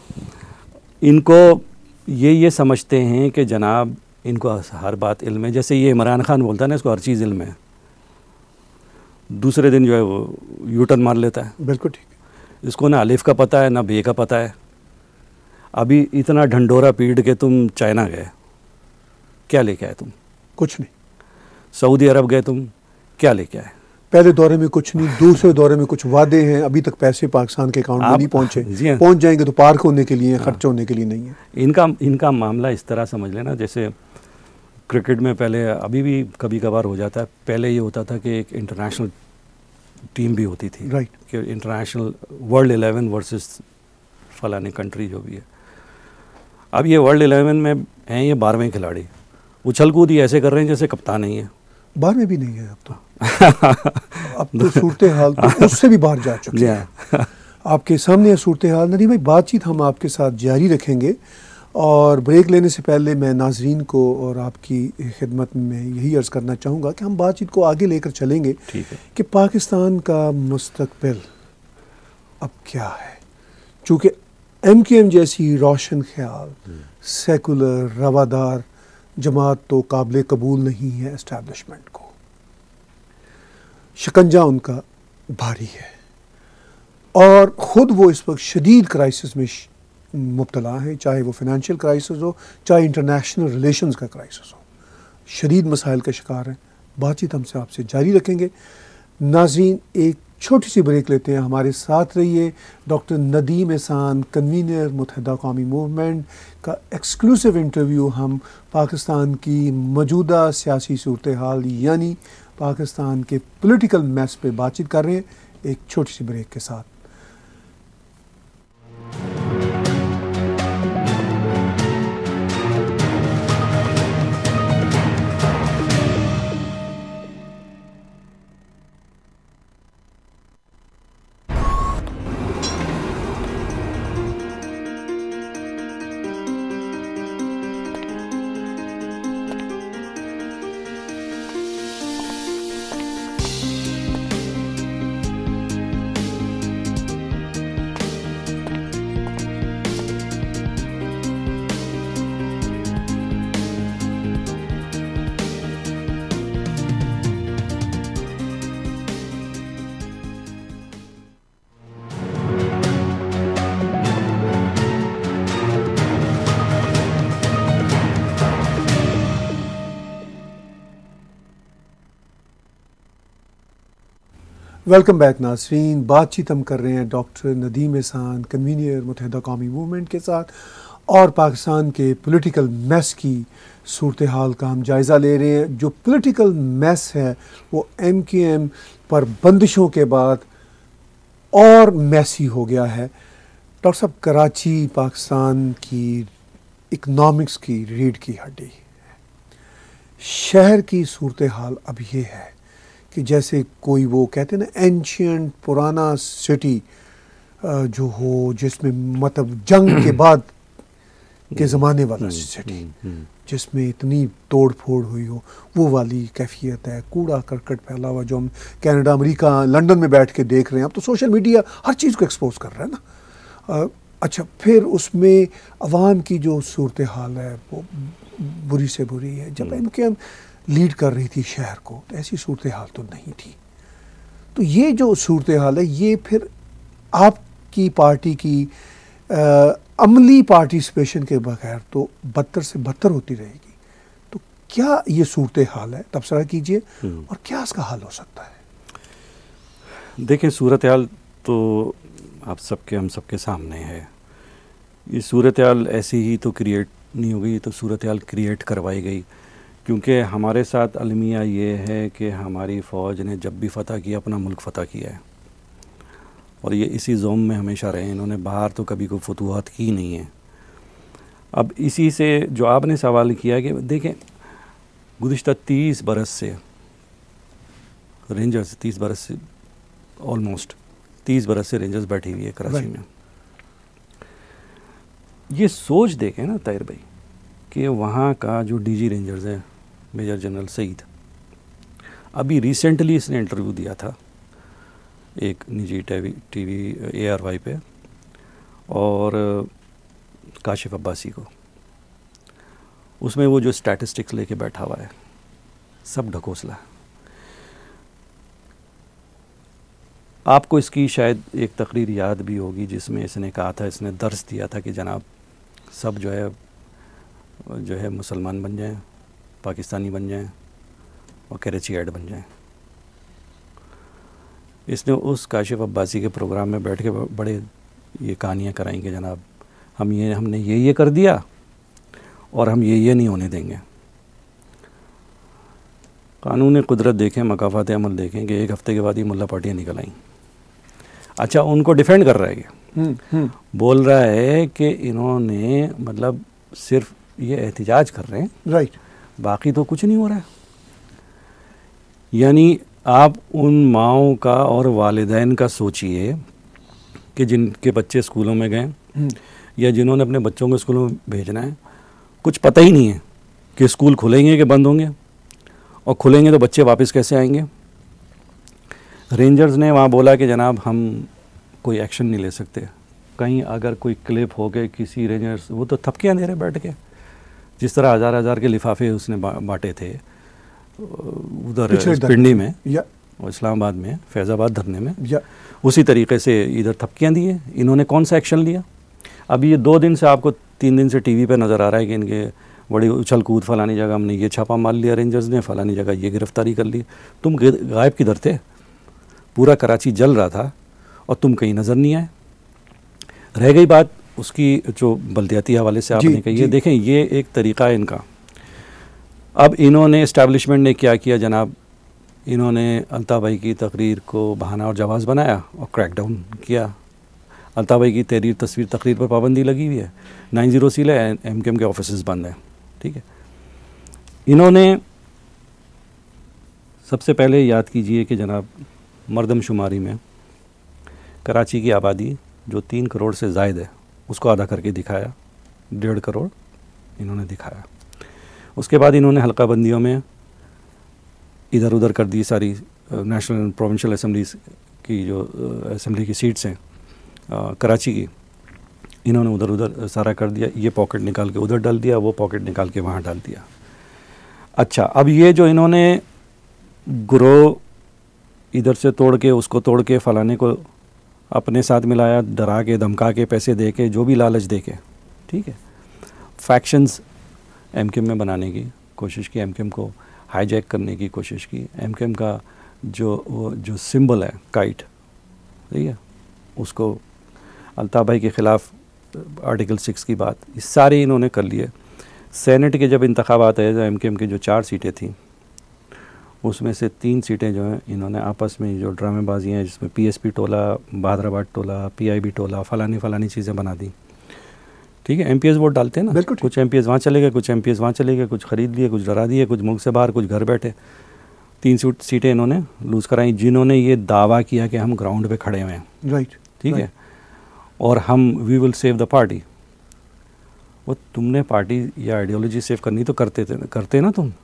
इनको ये ये समझते हैं कि जनाब इनको हर बात इल्म है। जैसे ये इमरान खान बोलता है ना, इसको हर चीज़ इल्म है, दूसरे दिन जो है वो यू टर्न मार लेता है। बिल्कुल ठीक। इसको ना अलिफ का पता है ना बे का पता है। अभी इतना ढंडोरा पीट के तुम चाइना गए, क्या लेके आए तुम? कुछ नहीं। सऊदी अरब गए तुम, क्या लेके आए? पहले दौरे में कुछ नहीं, दूसरे दौरे में कुछ वादे हैं, अभी तक पैसे पाकिस्तान के अकाउंट में नहीं पहुंचे, पहुंच जाएंगे तो पार्क होने के लिए, खर्च होने के लिए नहीं है। इनका इनका मामला इस तरह समझ लेना, जैसे क्रिकेट में पहले, अभी भी कभी कभार हो जाता है, पहले ये होता था कि एक इंटरनेशनल टीम भी होती थी, राइट, कि इंटरनेशनल वर्ल्ड इलेवन वर्सेस फलाने कंट्री जो भी है। अब ये वर्ल्ड इलेवन में हैं ये बारहवें खिलाड़ी, उछल कूद ही ऐसे कर रहे हैं जैसे कप्तान नहीं है। बारहवें भी नहीं है अब तो अब तो सूरत हाल तो उससे भी बाहर जा चुकी है। आपके सामने है सूरत हाल। नदीम भाई, बातचीत हम आपके साथ जारी रखेंगे, और ब्रेक लेने से पहले मैं नाजरीन को और आपकी खिदमत में यही अर्ज़ करना चाहूँगा कि हम बातचीत को आगे लेकर चलेंगे कि पाकिस्तान का मुस्तकबिल अब क्या है। चूँकि एम क्यू एम जैसी रोशन ख्याल सेकुलर रवादार जमात तो काबिल कबूल नहीं है एस्टैब्लिशमेंट को, शिकंजा उनका भारी है, और ख़ुद वो इस वक्त शदीद क्राइसिस में मुब्तला है, चाहे वो फाइनेंशियल क्राइसिस हो, चाहे इंटरनेशनल रिलेशंस का क्राइसिस हो, शदीद मसाइल का शिकार है। बातचीत हमसे आपसे जारी रखेंगे। नाज़रीन, एक छोटी सी ब्रेक लेते हैं, हमारे साथ रहिए। डॉक्टर नदीम एहसान, कन्वीनर मुत्तहिदा कौमी मूवमेंट का एक्सक्लूसिव इंटरव्यू हम पाकिस्तान की मौजूदा सियासी सूरत हाल यानी पाकिस्तान के पॉलिटिकल मैस पे बातचीत कर रहे हैं, एक छोटी सी ब्रेक के साथ। वेलकम बैक नाज़रीन। बातचीत हम कर रहे हैं डॉक्टर नदीम एहसान, कन्वीनर मुत्तहिदा कौमी मूवमेंट के साथ, और पाकिस्तान के पॉलिटिकल मैस की सूरत हाल का हम जायज़ा ले रहे हैं। जो पॉलिटिकल मैस है वो एम क्यू एम पर बंदिशों के बाद और मैसी हो गया है। डॉक्टर साहब, कराची पाकिस्तान की इकनॉमिक्स की रीढ़ की हड्डी है। शहर की सूरत हाल अब ये है कि जैसे कोई वो कहते हैं ना एंशियंट पुराना सिटी जो हो, जिसमें मतलब जंग के बाद के ज़माने वाला सिटी, जिसमें इतनी तोड़ फोड़ हुई हो, वो वाली कैफियत है। कूड़ा करकट फैला हुआ जो हम कनाडा, अमेरिका, लंदन में बैठ के देख रहे हैं। अब तो सोशल मीडिया हर चीज़ को एक्सपोज कर रहा है ना। अच्छा, फिर उसमें अवाम की जो सूरत हाल है वो बुरी से बुरी है। जब इनके हम लीड कर रही थी शहर को, तो ऐसी सूरत हाल तो नहीं थी। तो ये जो सूरत हाल है, ये फिर आपकी पार्टी की आ, अमली पार्टिसिपेशन के बगैर तो बदतर से बदतर होती रहेगी। तो क्या ये सूरत हाल है, तबसरा कीजिए, और क्या इसका हल हो सकता है? देखें, सूरत हाल तो आप सबके हम सबके सामने है। ये सूरत हाल ऐसी ही तो क्रिएट नहीं हो गई, तो सूरत हाल क्रिएट करवाई गई, क्योंकि हमारे साथ अलमिया ये है कि हमारी फ़ौज ने जब भी फ़तह किया अपना मुल्क फ़तह किया है, और ये इसी जोम में हमेशा रहे। इन्होंने बाहर तो कभी कोई फतूहात की नहीं है। अब इसी से जो आपने सवाल किया कि देखें, गुज़िश्ता तीस बरस से रेंजर्स तीस बरस से ऑलमोस्ट तीस बरस से रेंजर्स बैठी हुई है कराची में। ये सोच देखें ना ताहिर भाई कि वहाँ का जो डीजी रेंजर्स है मेजर जनरल सईद, अभी रिसेंटली इसने इंटरव्यू दिया था एक निजी TV TV A R Y पे, और काशिफ अब्बासी को, उसमें वो जो स्टैटिस्टिक्स लेके बैठा हुआ है सब ढकोसला है। आपको इसकी शायद एक तकरीर याद भी होगी जिसमें इसने कहा था, इसने दर्स दिया था कि जनाब सब जो है जो है मुसलमान बन जाएं, पाकिस्तानी बन जाएं और कराची ऐड बन जाएं। इसने उस काशिफ अब्बासी के प्रोग्राम में बैठ के बड़े ये कहानियाँ कराई कि जनाब हम ये हमने ये ये कर दिया और हम ये ये नहीं होने देंगे। कानून कुदरत देखें, मकाफात अमल देखें कि एक हफ़्ते के बाद ही मुल्ला पार्टियाँ निकल आईं। अच्छा, उनको डिफेंड कर रहा है, ये बोल रहा है कि इन्होंने मतलब सिर्फ ये एहतिजाज कर रहे हैं, राइट, बाकी तो कुछ नहीं हो रहा है। यानी आप उन माओं का और वालिदैन का सोचिए कि जिनके बच्चे स्कूलों में गए या जिन्होंने अपने बच्चों को स्कूलों में भेजना है, कुछ पता ही नहीं है कि स्कूल खुलेंगे कि बंद होंगे, और खुलेंगे तो बच्चे वापस कैसे आएंगे। रेंजर्स ने वहाँ बोला कि जनाब हम कोई एक्शन नहीं ले सकते। कहीं अगर कोई क्लिप हो गए किसी रेंजर्स, वो तो थपकियाँ दे रहे बैठ के, जिस तरह हज़ार हज़ार के लिफाफे उसने बांटे थे उधर पिंडी में और इस्लामाबाद में, फैज़ाबाद धरने में, उसी तरीके से इधर थपकियाँ दिए। इन्होंने कौन सा एक्शन लिया? अभी ये दो दिन से आपको तीन दिन से टीवी पे नज़र आ रहा है कि इनके बड़ी उछल कूद, फलानी जगह हमने ये छापा मार लिया रेंजर्स ने, फलानी जगह ये गिरफ्तारी कर ली। तुम गायब किधर थे? पूरा कराची जल रहा था और तुम कहीं नज़र नहीं आए। रह गई बात उसकी जो बल्दियाती हवाले से आपने कही है, देखें ये एक तरीका है इनका। अब इन्होंने इस्टेब्लिशमेंट ने क्या किया जनाब, इन्होंने अल्ताफ़ भाई की तकरीर को बहाना और जवाज़ बनाया और क्रैकडाउन किया। अल्ताफ़ भाई की तहरीर तस्वीर तकरीर पर पाबंदी लगी हुई है, नाइन ज़ीरो सील है, M K M K office बंद हैं, ठीक है। इन्होंने सबसे पहले याद कीजिए कि जनाब मरदमशुमारी में कराची की आबादी जो तीन करोड़ से ज़ायद है उसको आधा करके दिखाया, डेढ़ करोड़ इन्होंने दिखाया। उसके बाद इन्होंने हल्का बंदियों में इधर उधर कर दी सारी नेशनल एंड प्रोविंशियल असम्बलीज़ की जो असम्बली की सीट्स हैं कराची की, इन्होंने उधर उधर सारा कर दिया। ये पॉकेट निकाल के उधर डाल दिया, वो पॉकेट निकाल के वहाँ डाल दिया। अच्छा, अब ये जो इन्होंने ग्रोह इधर से तोड़ के उसको तोड़ के फलाने को अपने साथ मिलाया, डरा के धमका के पैसे दे के जो भी लालच दे के, ठीक है, फैक्शंस एम के एम में बनाने की कोशिश की, एम के एम को हाईजैक करने की कोशिश की। एम के एम का जो वो जो सिंबल है काइट, ठीक है, उसको अल्ताफ़ भाई के ख़िलाफ़ आर्टिकल सिक्स की बात, ये सारे इन्होंने कर लिए। सेनेट के जब इंतखाबात आए, एम के एम की जो चार सीटें थीं उसमें से तीन सीटें जो हैं इन्होंने आपस में जो ड्रामेबाजी हैं, जिसमें पी एस पी टोला, बहादराबाद टोला, पी आई बी टोला, फलानी फलानी चीज़ें बना दी, ठीक है। एम पी एस वोट डालते हैं ना, कुछ एम पी एस वहाँ चले गए, कुछ एम पी एस वहाँ चले गए, कुछ ख़रीद लिए, कुछ डरा दिए, कुछ मुल्क से बाहर, कुछ घर बैठे। तीन सीट सीटें इन्होंने लूज़ कराई, जिन्होंने ये दावा किया कि हम ग्राउंड पे खड़े हुए हैं, राइट, ठीक है, और हम we will save the party. वो तुमने पार्टी या आइडियोलॉजी सेव करनी तो करते थे करते ना तुम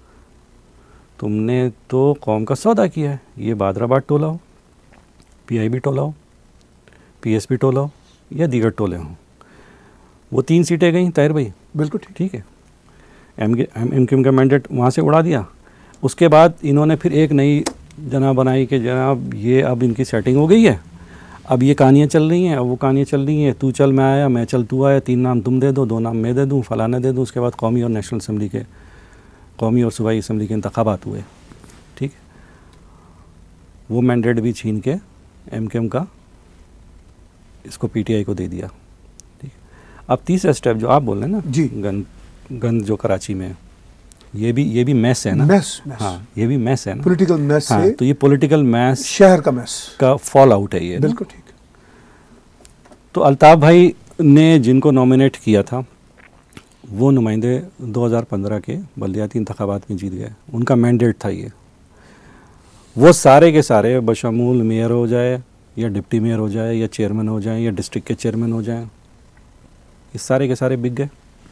तुमने तो कौम का सौदा किया है। ये बहादराबाद टोला हो, पी आई बी टोला हो, पी एस पी टोला हो या दीगर टोले हों, वो तीन सीटें गई ताहिर भाई, बिल्कुल ठीक है। M K M K M का मैंडेट वहाँ से उड़ा दिया। उसके बाद इन्होंने फिर एक नई जनाब बनाई कि जनाब ये अब इनकी सेटिंग हो गई है, अब ये कहानियाँ चल रही हैं, अब वो कहानियाँ चल रही हैं, तू चल मैं आया, मैं चल तू आया, तीन नाम तुम दे दो, दो नाम मैं दे दूँ, फलाना दे दूँ। उसके बाद कौमी और नेशनल असम्बली के कौमी और सूबाई असम्बली के इंतखाबात हुए, ठीक है, वो मैंडेट भी छीन के एमकेएम का इसको पीटीआई को दे दिया। ठीक, अब तीसरा स्टेप जो आप बोल रहे हैं ना जी, गन गन जो कराची में, ये भी ये भी मैस है ना, मैस, मैस। हाँ ये भी मैस है ना, पॉलिटिकल मैस हाँ, से तो ये पॉलिटिकल मैस शहर का मैस का फॉल आउट है ये। बिल्कुल ठीक। तो अल्ताफ भाई ने जिनको नॉमिनेट किया था वो नुमाइंदे दो हज़ार पंद्रह के बल्दियाती इंतखाबात में जीत गए, उनका मैंडेट था ये। वो सारे के सारे बशमूल मेयर हो जाए या डिप्टी मेयर हो जाए या चेयरमैन हो जाए या डिस्ट्रिक्ट के चेयरमैन हो जाए, ये सारे के सारे बिक गए।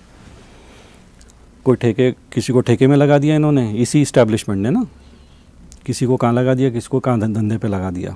कोई ठेके, किसी को ठेके में लगा दिया इन्होंने, इसी इस्टेब्लिशमेंट ने ना, किसी को कहाँ लगा दिया, किसी को कहाँ धंधे पे लगा दिया।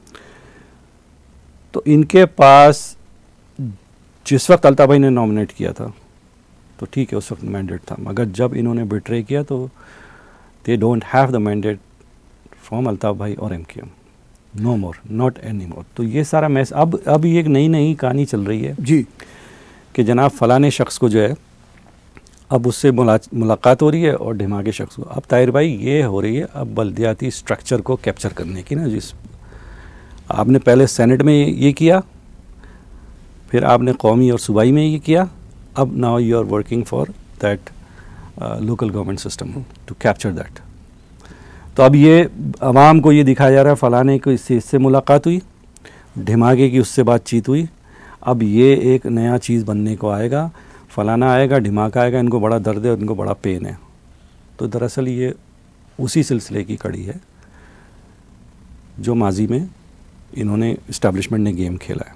तो इनके पास जिस वक्त अल्ताफ भाई ने नॉमिनेट किया था तो ठीक है उस वक्त मैंडेट था, मगर जब इन्होंने बिट्रे किया तो they don't have the mandate from Altaf भाई और MKM, no more, not any more. तो ये सारा मैस, अब अब ये एक नई नई कहानी चल रही है जी कि जनाब फलाने शख्स को जो है अब उससे मुलाकात हो रही है और ढिमाके शख्स को। अब ताहिर भाई ये हो रही है अब बल्दियाती स्ट्रक्चर को कैप्चर करने की ना, जिस आपने पहले सेनेट में ये किया, फिर आपने कौमी और सूबाई में ये किया, अब now you are working for that local government system to capture that. तो अब ये आवाम को ये दिखाया जा रहा है फलाने को इससे इससे मुलाकात हुई, ढिमाके की उससे बातचीत हुई, अब ये एक नया चीज़ बनने को आएगा, फलाना आएगा, ढिमाका आएगा, इनको बड़ा दर्द है और इनको बड़ा पेन है। तो दरअसल ये उसी सिलसिले की कड़ी है जो माजी में इन्होंने इस्टेब्लिशमेंट ने गेम खेला है।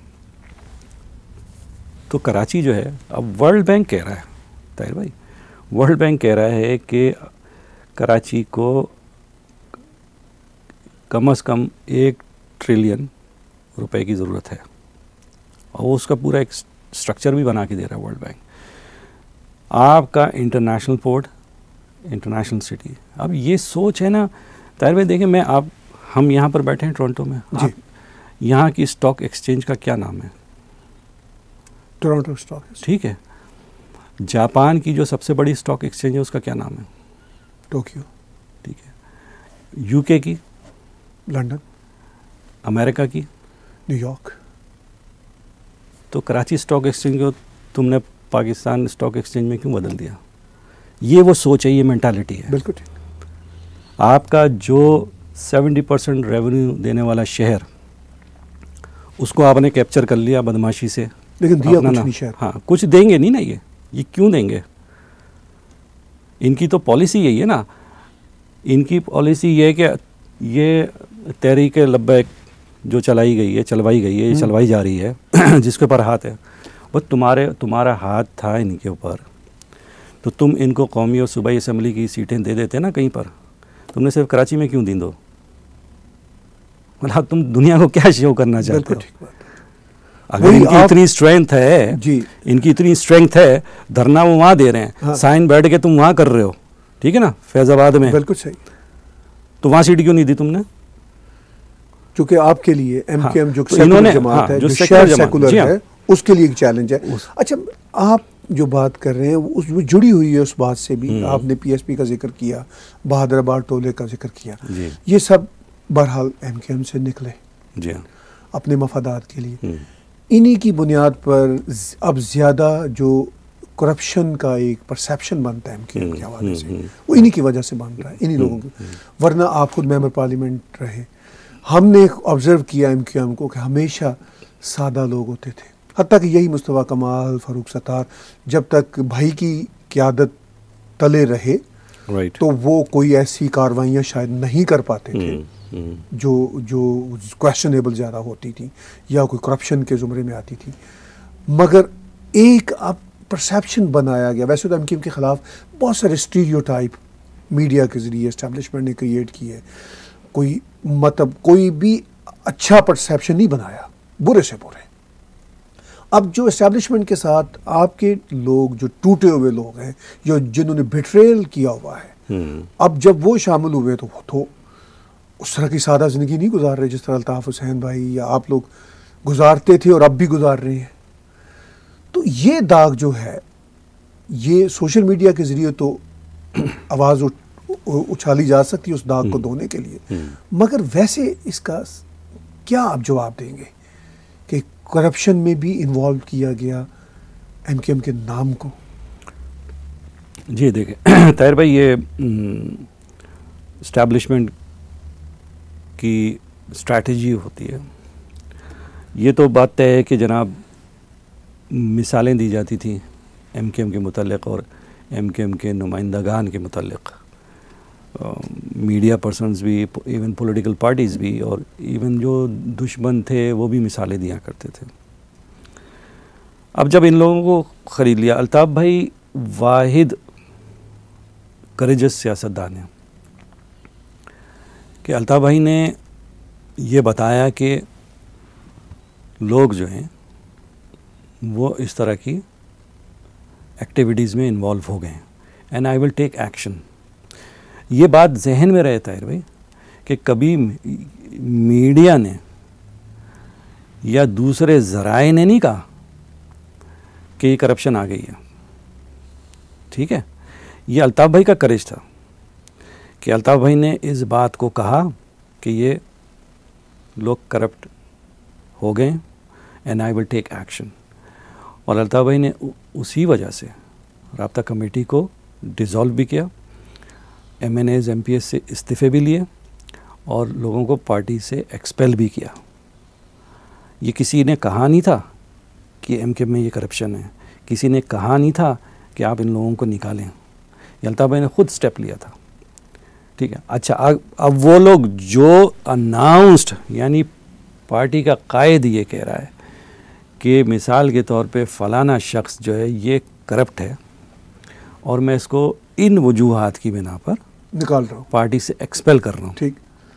तो कराची जो है, अब वर्ल्ड बैंक कह रहा है ताहिर भाई, वर्ल्ड बैंक कह रहा है कि कराची को कम अज़ कम एक ट्रिलियन रुपए की ज़रूरत है और उसका पूरा एक स्ट्रक्चर भी बना के दे रहा है वर्ल्ड बैंक। आपका इंटरनेशनल पोर्ट, इंटरनेशनल सिटी, अब ये सोच है ना ताहिर भाई। देखें, मैं आप हम यहाँ पर बैठे हैं टोरंटो में, जी, यहाँ की स्टॉक एक्सचेंज का क्या नाम है? टोरंटो स्टॉक, ठीक है। जापान की जो सबसे बड़ी स्टॉक एक्सचेंज है उसका क्या नाम है? टोक्यो, ठीक है। यूके की? लंदन। अमेरिका की? न्यूयॉर्क। तो कराची स्टॉक एक्सचेंज को तुमने पाकिस्तान स्टॉक एक्सचेंज में क्यों बदल दिया? ये वो सोच है, ये मेंटालिटी है। बिल्कुल ठीक। आपका जो सत्तर परसेंट रेवेन्यू देने वाला शहर, उसको आपने कैप्चर कर लिया बदमाशी से, लेकिन दिया कुछ नहीं शहर। हाँ, कुछ देंगे नहीं ना, ये ये क्यों देंगे? इनकी तो पॉलिसी यही है ना, इनकी पॉलिसी ये है कि ये तहरीक लब्बैक जो चलाई गई है, चलवाई गई है, ये चलवाई जा रही है जिसके ऊपर हाथ है वो तुम्हारे तुम्हारा हाथ था इनके ऊपर, तो तुम इनको कौमी और सूबाई असम्बली की सीटें दे देते ना कहीं पर, तुमने सिर्फ कराची में क्यों दी दो? मतलब तुम दुनिया को क्या शो करना चाहते हो? अगर इनकी इतनी स्ट्रेंथ है जी, इनकी इतनी स्ट्रेंथ है, धरना वो वहाँ दे रहे हैं, हाँ, साइन बैठ के तुम वहाँ कर रहे हो, ठीक है ना, फैजाबाद में, बिल्कुल सही। तो वहाँ सीट क्यों नहीं दी तुमने? क्योंकि आपके लिए एमकेएम हाँ, जो तो इन्होंने जमात हाँ, है, जो जो सेकुलर शहर सेकुलर हाँ, है, उसके लिए एक चैलेंज है। अच्छा, आप जो बात कर रहे हैं उसमें जुड़ी हुई है उस बात से भी, आपने पीएसपी का जिक्र किया, बहादुराबाद टोले का जिक्र किया, जी, ये सब बहरहाल एमकेएम से निकले जी हाँ, अपने मफादात के लिए। इन्हीं की बुनियाद पर अब ज़्यादा जो करप्शन का एक परसेप्शन बनता है एमकेएम के हवाले से, वो इन्हीं की वजह से बन रहा है, इन्हीं लोगों की। वरना आप खुद मेंबर पार्लियामेंट रहे, हमने ऑब्जर्व किया एमकेएम को कि हमेशा सादा लोग होते थे, हत्ता कि यही मुस्तफ़ा कमाल, फ़ारूक सत्तार, जब तक भाई की क़यादत तले रहे राइट, तो वो कोई ऐसी कार्रवाइयाँ शायद नहीं कर पाते थे जो जो क्वेश्चनेबल ज़्यादा होती थी या कोई करप्शन के ज़ुमरे में आती थी। मगर एक अब परसेप्शन बनाया गया, वैसे तो एमकेएम के ख़िलाफ़ बहुत सारे स्टीरियोटाइप मीडिया के ज़रिए एस्टेब्लिशमेंट ने क्रिएट किए, कोई मतलब कोई भी अच्छा परसेप्शन नहीं बनाया, बुरे से बुरे। अब जो एस्टेब्लिशमेंट के साथ आपके लोग जो टूटे हुए लोग हैं, जो जिन्होंने बिट्रेल किया हुआ है, अब जब वो शामिल हुए तो वो तो उस तरह की सादा ज़िंदगी नहीं गुजार रहे जिस तरह अल्ताफ़ हुसैन भाई या आप लोग गुजारते थे और अब भी गुजार रहे हैं। तो ये दाग जो है, ये सोशल मीडिया के ज़रिए तो आवाज़ उछाली जा सकती है उस दाग को धोने के लिए, मगर वैसे इसका क्या आप जवाब देंगे कि करप्शन में भी इन्वॉल्व किया गया एम क्यू एम के नाम को? जी देखिए ताहिर भाई, ये इस्टेब्लिशमेंट की स्ट्रैटेजी होती है। ये तो बात तय है कि जनाब मिसालें दी जाती थी एम क्यू एम के मुतालिक और एम क्यू एम के नुमाइंदगान के मुतालिक, मीडिया पर्सनस भी, इवन पॉलिटिकल पार्टीज़ भी, और इवन जो दुश्मन थे वो भी मिसालें दिया करते थे। अब जब इन लोगों को ख़रीद लिया, अल्ताफ़ भाई वाहिद करेजस सियासतदान है कि अल्ताफ़ भाई ने ये बताया कि लोग जो हैं वो इस तरह की एक्टिविटीज़ में इन्वॉल्व हो गए हैं and I will take action. ये बात जहन में रहता है भाई कि कभी मीडिया ने या दूसरे ज़राए ने नहीं कहा कि ये करप्शन आ गई है, ठीक है। ये अल्ताफ़ भाई का करेज था कि अल्ताफ़ भाई ने इस बात को कहा कि ये लोग करप्ट हो गए and I will take action. और अल्ताफ़ भाई ने उसी वजह से राब्ता कमेटी को डिज़ोल्व भी किया, M N As M P S से इस्तीफ़े भी लिए और लोगों को पार्टी से एक्सपेल भी किया। ये किसी ने कहा नहीं था कि एम के में ये करप्शन है, किसी ने कहा नहीं था कि आप इन लोगों को निकालें, ये अल्ताफ़ भाई ने खुद स्टेप लिया था, ठीक है। अच्छा, अब वो लोग जो अनाउंस्ड, यानी पार्टी का कायद ये कह रहा है कि मिसाल के तौर पे फ़लाना शख्स जो है ये करप्ट है और मैं इसको इन वजूहात की बिना पर निकाल रहा हूँ, पार्टी से एक्सपेल कर रहा हूँ, ठीक,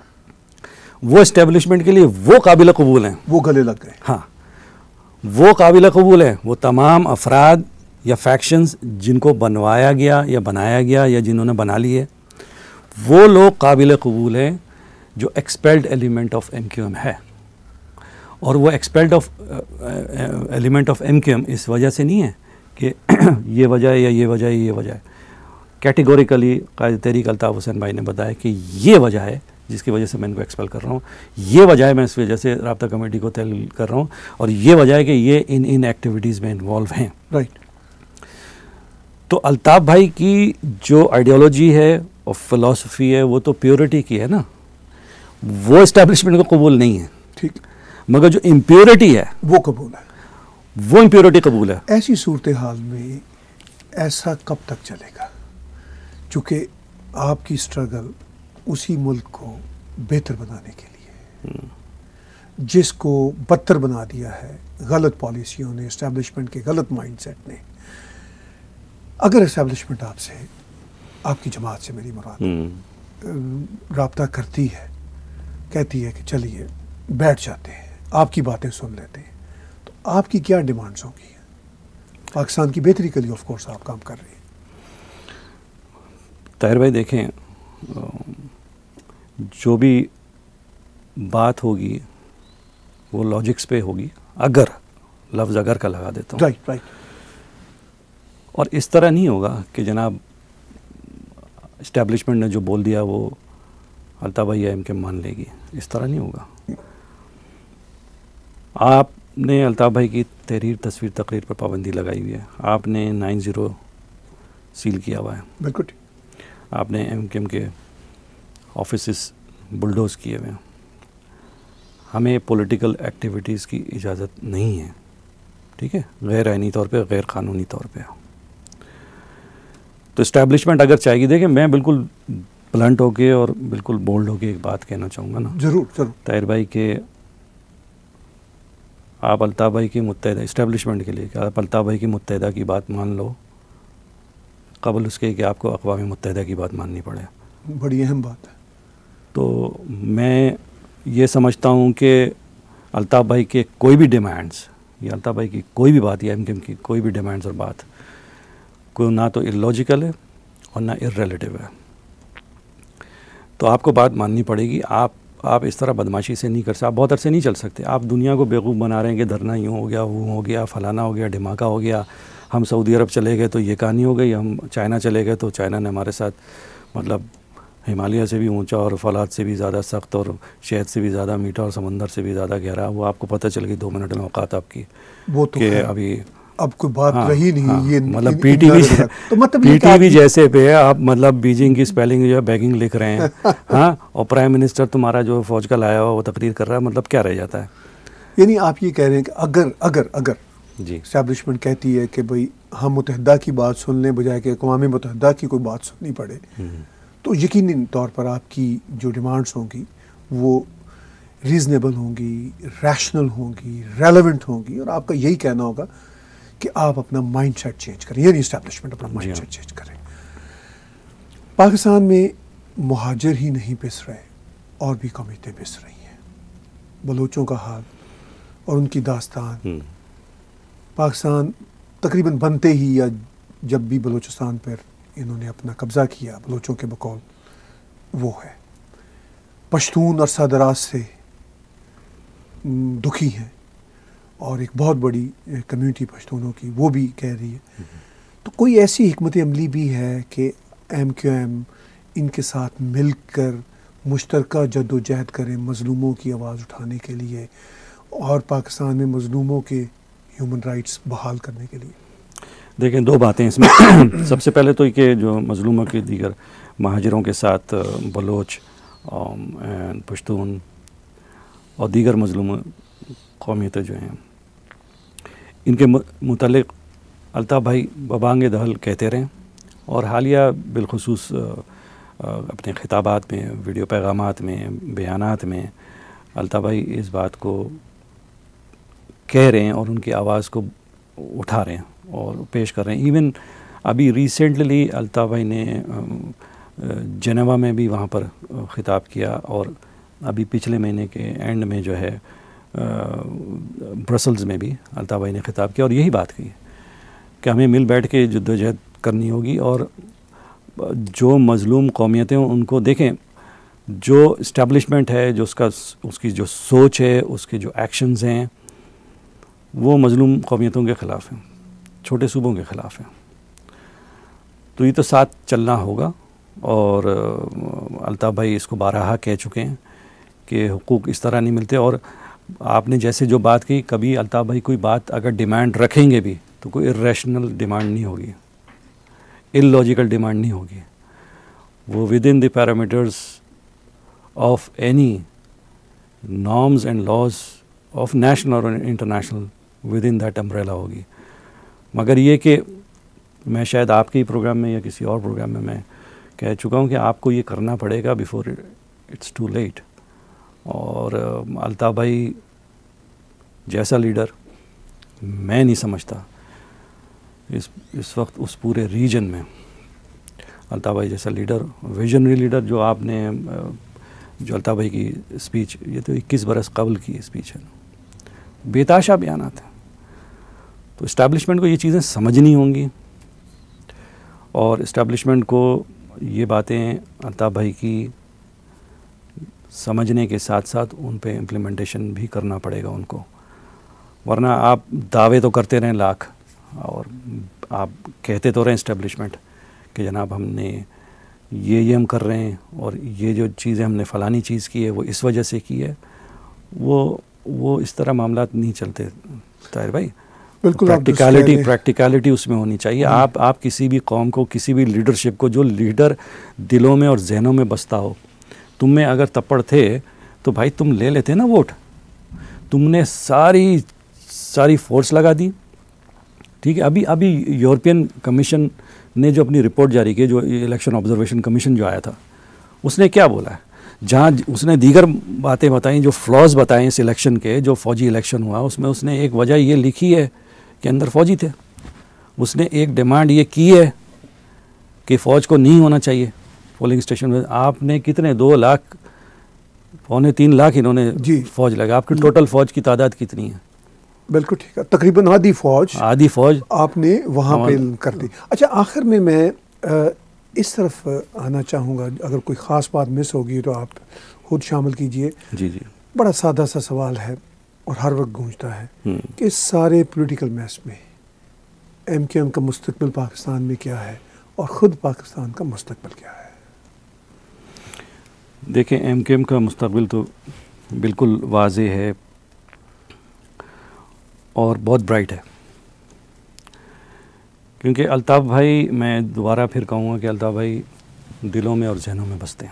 वो इस्टेब्लिशमेंट के लिए वो काबिल कबूल हैं, वो गले लग गए। हाँ, वो काबिल कबूल है। वो तमाम अफराद या फैक्शंस जिनको बनवाया गया या बनाया गया या जिन्होंने बना लिए, वो लोग काबिल कबूल हैं जो expelled element of M Q M है। और वो expelled of element of M Q M इस वजह से नहीं है कि ये वजह है या ये वजह है, ये वजह है। कैटेगोरिकली कायद तहरीक अल्ताफ़ हुसैन भाई ने बताया कि ये वजह है जिसकी वजह से मैं इनको एक्सपेल कर रहा हूँ, ये वजह है मैं इस वजह से राब्ता कमेटी को तहल कर रहा हूँ, और ये वजह है कि ये इन इन एक्टिविटीज़ में इन्वॉल्व हैं। राइट। तो अल्ताफ़ भाई की जो आइडियोलॉजी है और फ़िलासफ़ी है वो तो प्योरिटी की है ना, वो इस्टेब्लिशमेंट को कबूल नहीं है, ठीक, मगर जो इम्प्योरिटी है वो कबूल है, वो इम्प्योरिटी कबूल है। ऐसी सूरत हाल में ऐसा कब तक चलेगा? चूँकि आपकी स्ट्रगल उसी मुल्क को बेहतर बनाने के लिए, जिसको बदतर बना दिया है गलत पॉलिसियों ने, इस्टेब्लिशमेंट के गलत माइंडसेट ने। अगर इस्टेब्लिशमेंट आपसे, आपकी जमात से मेरी मुराद, राब्ता करती है, कहती है कि चलिए बैठ जाते हैं, आपकी बातें सुन लेते हैं, तो आपकी क्या डिमांड्स होंगी? पाकिस्तान की बेहतरी के लिए ऑफ कोर्स आप काम कर रहे हैं। ताहिर भाई देखें, जो भी बात होगी वो लॉजिक्स पे होगी, अगर लफ्ज़ अगर का लगा देता हूँ, राइट राइट। और इस तरह नहीं होगा कि जनाब इस्टेब्लिशमेंट ने जो बोल दिया वो अल्ताफ़ भाई एम के मान लेगी, इस तरह नहीं होगा। आपने अल्ताफ़ भाई की तहरीर, तस्वीर, तकरीर पर पाबंदी लगाई हुई है, आपने नाइन ज़ीरो सील किया हुआ है, बिल्कुल, आपने M K M K office bulldoze किए हुए हैं। हमें पॉलिटिकल एक्टिविटीज़ की इजाज़त नहीं है, ठीक है, गैर आइनी तौर पे, गैर क़ानूनी तौर पे। तो इस्टेब्लिशमेंट अगर चाहेगी, देखिए मैं बिल्कुल ब्लंट होके और बिल्कुल बोल्ड होके एक बात कहना चाहूँगा ना, ज़रूर ज़रूर ताहिर भाई के, आप अल्ताफ़ भाई की मुत्तहिदा इस्टेब्लिशमेंट के लिए कि आप अल्ताफ़ भाई की मुत्तहिदा की बात मान लो कबल उसके कि आपको अक़वाम मुत्तहिदा की बात माननी पड़े, बड़ी अहम बात है। तो मैं ये समझता हूँ कि अल्ताफ़ भाई के कोई भी डिमांड्स या अल्ताफ़ भाई की कोई भी बात या एम के एम की कोई भी डिमांड्स और बात को ना तो इलॉजिकल है और ना इर्रेलेटिव है, तो आपको बात माननी पड़ेगी। आप आप इस तरह बदमाशी से नहीं कर सकते, आप बहुत अरसे नहीं चल सकते। आप दुनिया को बेवकूफ़ बना रहे हैं कि धरना यूँ हो गया, वो हो गया, फ़लाना हो गया, धमाका हो गया, हम सऊदी अरब चले गए तो ये कहानी हो गई, हम चाइना चले गए तो चाइना ने हमारे साथ मतलब हिमालय से भी ऊंचा और फौलाद से भी ज़्यादा सख्त और शहद से भी ज़्यादा मीठा और समंदर से भी ज़्यादा गहरा, वो आपको पता चल गई दो मिनट में औकात आपकी, वो तो कि अभी अब कोई बात हाँ, रही नहीं। हाँ, ये मतलब पीटीवी तो मतलब पीटीवी जैसे पे आप मतलब बीजिंग की स्पेलिंग जो है बैगिंग लिख रहे हैं हाँ, और प्राइम मिनिस्टर तुम्हारा जो फौज का लाया हुआ वो तकरीर कर रहा है, मतलब क्या रह जाता है। यानी आप ये कह रहे हैं कि अगर अगर अगर जी इस्टेब्लिशमेंट कहती है कि भाई हम मुत्तहिदा की बात सुन लें बजाय कि अक़वाम मुत्तहिदा की कोई बात सुननी पड़े, तो यकीनी तौर पर आपकी जो डिमांड्स होंगी वो रीज़नेबल होंगी, रैशनल होंगी, रेलेवेंट होंगी, और आपका यही कहना होगा कि आप अपना माइंड सेट चेंज करें, यानी इस्टेब्लिशमेंट अपना माइंड सेट चेंज करें। पाकिस्तान में मुहाजिर ही नहीं पिस रहे और भी कौमियतें पिस रही हैं। बलोचों का हाल और उनकी दास्तान, पाकिस्तान तकरीबन बनते ही या जब भी बलूचिस्तान पर इन्होंने अपना कब्ज़ा किया बलोचों के बकौल, वो है पश्तून और सदराज से दुखी हैं, और एक बहुत बड़ी कम्युनिटी पश्तूनों की वो भी कह रही है। तो कोई ऐसी हिकमत अमली भी है कि एम क्यू एम इनके साथ मिलकर मुश्तरका जद्दोजहद करें मज़लूमों की आवाज़ उठाने के लिए और पाकिस्तान में मज़लूमों के ह्यूमन राइट्स बहाल करने के लिए? देखें, दो बातें इसमें सबसे पहले तो कि जो मज़लूमों के दीगर महाजिरों के साथ बलोच एंड पश्तून और दीगर मज़लूम कौमियतें जो हैं, इनके मुतल्लिक़ अल्ताफ़ भाई बबांग दहल कहते रहें, और हालिया बिलखुसूस अपने खिताबात में, वीडियो पैगामात में, बयानात में अल्ताफ़ भाई इस बात को कह रहे हैं और उनकी आवाज़ को उठा रहे हैं और पेश कर रहे हैं। इवन अभी रिसेंटली अल्ताफ़ भाई ने जेनेवा में भी वहाँ पर ख़िताब किया, और अभी पिछले महीने के एंड में जो है ब्रसल्स में भी अल्ताफ़ भाई ने ख़िताब किया और यही बात कही कि हमें मिल बैठ के जद्दोजहद करनी होगी, और जो मज़लूम कौमियतें उनको देखें, जो इस्टेब्लिशमेंट है, जो उसका उसकी जो सोच है, उसके जो एक्शंस हैं, वो मज़लूम कौमियतों के ख़िलाफ़ हैं, छोटे सूबों के ख़िलाफ़ हैं। तो ये तो साथ चलना होगा, और अल्ताफ़ भाई इसको बारहा कह चुके हैं कि हुकूक इस तरह नहीं मिलते। और आपने जैसे जो बात की, कभी अल्ताफ़ भाई कोई बात अगर डिमांड रखेंगे भी तो कोई इर्रेशनल डिमांड नहीं होगी, इलॉजिकल डिमांड नहीं होगी, वो within the parameters of any norms and laws of national और international, within that umbrella होगी। मगर ये कि मैं शायद आपके ही प्रोग्राम में या किसी और प्रोग्राम में मैं कह चुका हूँ कि आपको ये करना पड़ेगा बिफोर इट्स टू लेट। और अल्ताफ़ भाई जैसा लीडर मैं नहीं समझता इस इस वक्त उस पूरे रीजन में। अल्ताफ़ भाई जैसा लीडर, विजनरी लीडर, जो आपने जो अल्ताफ़ भाई की स्पीच, ये तो इक्कीस बरस कबल की स्पीच है, बेताशा बयानात हैं। तो इस्टेब्लिशमेंट को ये चीज़ें समझनी होंगी, और इस्टेब्लिशमेंट को ये बातें अल्ताफ़ भाई की समझने के साथ साथ उन पे इम्प्लीमेंटेशन भी करना पड़ेगा उनको। वरना आप दावे तो करते रहें लाख, और आप कहते तो रहें इस्टेब्लिशमेंट कि जनाब हमने ये ये हम कर रहे हैं, और ये जो चीज़ें हमने फ़लानी चीज़ की है वो इस वजह से की है, वो वो इस तरह मामलात नहीं चलते ताहिर भाई। बिल्कुल, प्रैक्टिकलिटी प्रैक्टिकलिटी उसमें होनी चाहिए। आप आप किसी भी कौम को, किसी भी लीडरशिप को, जो लीडर दिलों में और जहनों में बसता हो, तुम में अगर तप्पड़ थे तो भाई तुम ले लेते ना वोट। तुमने सारी सारी फोर्स लगा दी, ठीक है। अभी अभी यूरोपियन कमीशन ने जो अपनी रिपोर्ट जारी की, जो इलेक्शन ऑब्जर्वेशन कमीशन जो आया था, उसने क्या बोला है, जहाँ उसने दीगर बातें बताई, जो फ्लॉज बताएं इस इलेक्शन के, जो फौजी इलेक्शन हुआ उसमें उसने एक वजह ये लिखी है कि अंदर फौजी थे। उसने एक डिमांड ये की है कि फ़ौज को नहीं होना चाहिए पोलिंग स्टेशन में। आपने कितने, दो लाख पौने तीन लाख इन्होंने फ़ौज लगा। आपकी टोटल फ़ौज की तादाद कितनी है? बिल्कुल ठीक है, तकरीबन आधी फ़ौज आधी फ़ौज आपने वहाँ पे कर दी। अच्छा, आखिर में मैं आ, इस तरफ आना चाहूँगा, अगर कोई ख़ास बात मिस होगी तो आप खुद शामिल कीजिए। जी जी। बड़ा सादा सा सवाल है और हर वक्त गूंजता है कि इस सारे पॉलिटिकल मैस में एम क्यू एम का मुस्तकबिल पाकिस्तान में क्या है और ख़ुद पाकिस्तान का मुस्तकबिल क्या है? देखें, एम के एम का मुस्तकबिल तो बिल्कुल वाज़ेह है और बहुत ब्राइट है, क्योंकि अल्ताफ़ भाई, मैं दोबारा फिर कहूँगा कि अल्ताफ़ भाई दिलों में और जहनों में बसते हैं।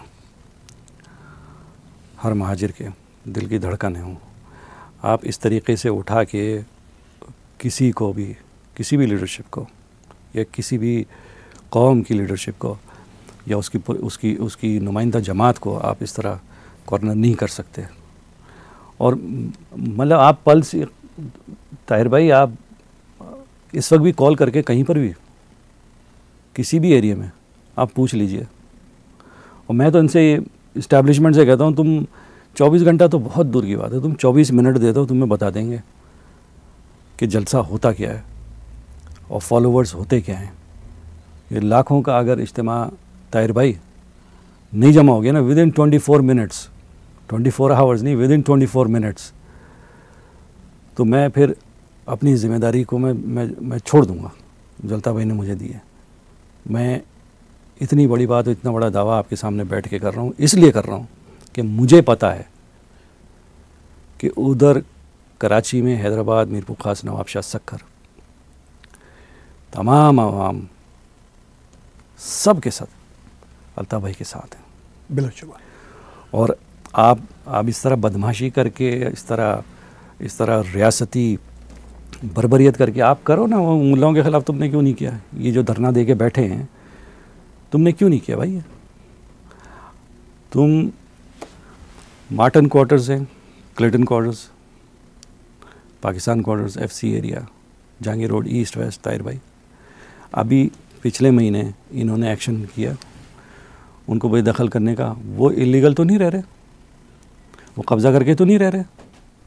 हर महाजिर के दिल की धड़कन है वो। आप इस तरीक़े से उठा के किसी को भी, किसी भी लीडरशिप को या किसी भी कौम की लीडरशिप को या उसकी उसकी उसकी नुमाइंदा जमात को आप इस तरह कॉर्नर नहीं कर सकते। और मतलब आप पल से, ताहिर भाई, आप इस वक्त भी कॉल करके कहीं पर भी किसी भी एरिया में आप पूछ लीजिए, और मैं तो इनसे इस्टेब्लिशमेंट से कहता हूँ, तुम चौबीस घंटा तो बहुत दूर की बात है, तुम चौबीस मिनट दे दो, तुम्हें बता देंगे कि जलसा होता क्या है और फॉलोवर्स होते क्या हैं। ये लाखों का अगर इज्तिमा, ताहिर भाई, नहीं जमा हो गया ना within twenty four minutes, twenty four hours नहीं, within twenty four minutes, तो मैं फिर अपनी ज़िम्मेदारी को मैं मैं मैं छोड़ दूंगा जलता भाई ने मुझे दी है। मैं इतनी बड़ी बात, इतना बड़ा दावा आपके सामने बैठ के कर रहा हूँ, इसलिए कर रहा हूँ कि मुझे पता है कि उधर कराची में, हैदराबाद, मीरपुर खास, नवाबशाह, सक्खर, तमाम आवाम सब के साथ अल्ताफ़ भाई के साथ हैं। बिल्कुल। और आप आप इस तरह बदमाशी करके, इस तरह इस तरह रियासती बर्बरियत करके आप करो ना, वो मुल्लाओं के ख़िलाफ़ तुमने क्यों नहीं किया? ये जो धरना दे के बैठे हैं, तुमने क्यों नहीं किया भाई? तुम मार्टन क्वार्टर्स हैं, Clinton quarters, Pakistan quarters, F C area, Jahangir road, east west, Tahir भाई, अभी पिछले महीने इन्होंने एक्शन किया उनको बेदखल करने का। वो इलीगल तो नहीं रह रहे, वो कब्ज़ा करके तो नहीं रह रहे।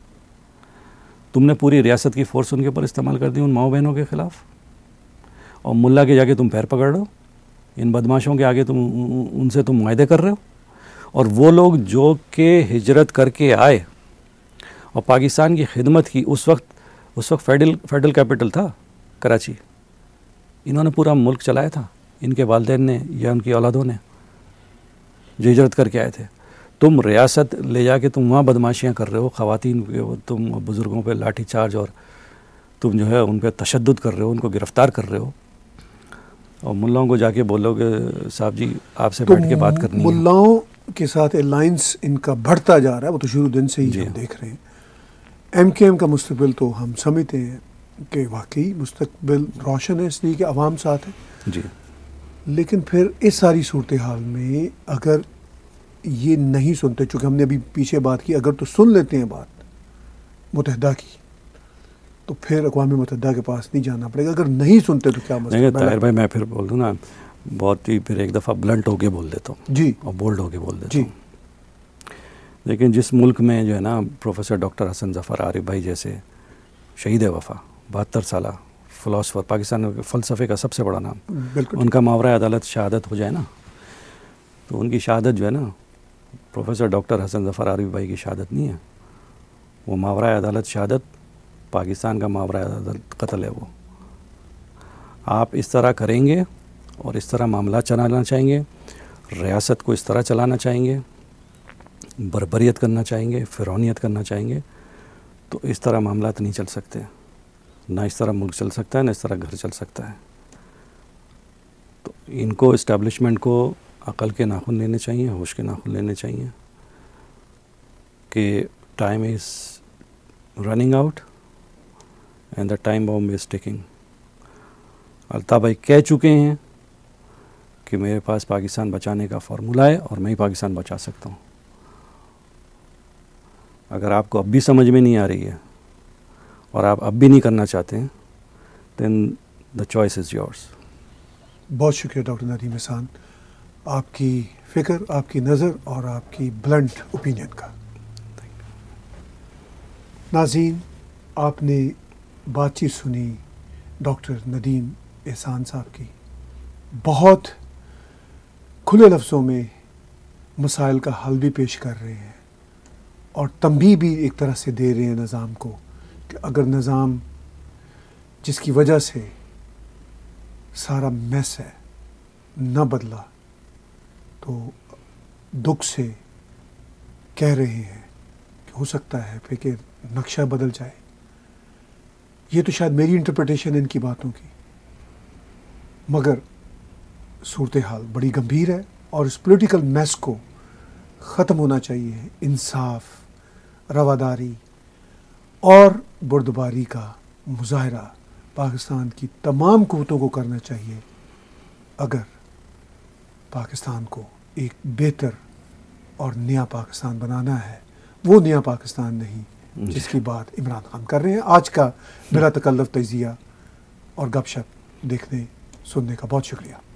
तुमने पूरी रियासत की फ़ोर्स उनके ऊपर इस्तेमाल कर दी, उन माओ बहनों के ख़िलाफ़, और मुल्ला के जाके तुम पैर पकड़ रहे हो। इन बदमाशों के आगे तुम उनसे तुम मुआहदे कर रहे हो। और वो लोग जो कि हिजरत करके आए और पाकिस्तान की खिदमत की, उस वक्त उस वक्त फेडरल फेडरल कैपिटल था कराची, इन्होंने पूरा मुल्क चलाया था, इनके वालिदैन ने या उनकी औलादों ने, जो हिजरत करके आए थे। तुम रियासत ले जाके तुम वहाँ बदमाशियाँ कर रहे हो, ख़वातीन पे, तुम बुज़ुर्गों पे लाठी चार्ज, और तुम जो है उन पर तशद्दुद कर रहे हो, उनको गिरफ़्तार कर रहे हो, और मुल्लाओं को जाके बोलोगे साहब जी आपसे तो बैठ के बात करनी है। मुल्लाओं के साथ अलायंस इनका बढ़ता जा रहा है, वो तो शुरू दिन से ही हम देख रहे हैं। एम के एम का मुस्तकबिल तो हम समझते हैं कि वाकई मुस्तकबिल रोशन है, इसलिए कि अवाम साथ है जी। लेकिन फिर इस सारी सूरत हाल में अगर ये नहीं सुनते, चूँकि हमने अभी पीछे बात की, अगर तो सुन लेते हैं बात मुत्तहिदा की, तो फिर अक़वाम मुत्तहिदा के पास नहीं जाना पड़ेगा। अगर नहीं सुनते तो क्या मसला? ताहिर भाई, मैं फिर बोल दूँ ना, बहुत ही फिर एक दफ़ा ब्लंट होके बोल देता हूँ जी, और बोल्ड होके बोल देता हूँ। लेकिन जिस मुल्क में जो है ना प्रोफेसर डॉक्टर हसन ज़फ़र आरिफ भाई जैसे शहीद वफ़ा, बहत्तर साल फ़िलासफ़र, पाकिस्तान के फ़लसफ़े का सबसे बड़ा नाम, उनका मावरा अदालत शहादत हो जाए ना, तो उनकी शहादत जो है ना, प्रोफेसर डॉक्टर हसन ज़फ़र आरिफ भाई की शहादत नहीं है, वो मावरा अदालत शहादत पाकिस्तान का मावरा अदालत कत्ल है। वो आप इस तरह करेंगे और इस तरह मामला चलाना चाहेंगे, रियासत को इस तरह चलाना चाहेंगे, बर्बरियत करना चाहेंगे, फ़िरौनियत करना चाहेंगे, तो इस तरह मामला नहीं चल सकते। ना इस तरह मुल्क चल सकता है, ना इस तरह घर चल सकता है। तो इनको, इस्टेब्लिशमेंट को अक़ल के नाखून लेने चाहिए, होश के नाखून लेने चाहिए कि time is running out and the time bomb is ticking. Altaf भाई कह चुके हैं कि मेरे पास पाकिस्तान बचाने का फार्मूला है और मैं ही पाकिस्तान बचा सकता हूँ। अगर आपको अब भी समझ में नहीं आ रही है और आप अब भी नहीं करना चाहते हैं, then the choice is yours. बहुत शुक्रिया डॉक्टर नदीम एहसान, आपकी फ़िक्र, आपकी नज़र और आपकी ब्लंट ओपिनियन का। नाज़रीन, आपने बातचीत सुनी डॉक्टर नदीम एहसान साहब की। बहुत खुले लफ्ज़ों में मसाइल का हल भी पेश कर रहे हैं और तंबीह भी एक तरह से दे रहे हैं निज़ाम को कि अगर निज़ाम जिसकी वजह से सारा मैस है न बदला तो दुख से कह रहे हैं कि हो सकता है फिर कि नक्शा बदल जाए। ये तो शायद मेरी इंटरप्रिटेशन है इनकी बातों की, मगर सूरत हाल बड़ी गंभीर है और इस पॉलिटिकल मैस को ख़त्म होना चाहिए। इंसाफ, रवादारी और बुर्दबारी का मुजाहरा पाकिस्तान की तमाम क़ुव्वतों को करना चाहिए अगर पाकिस्तान को एक बेहतर और नया पाकिस्तान बनाना है। वो नया पाकिस्तान नहीं जिसकी बात इमरान खान कर रहे हैं। आज का बिला तकल्लुफ़ तजिया और गपशप देखने सुनने का बहुत शुक्रिया।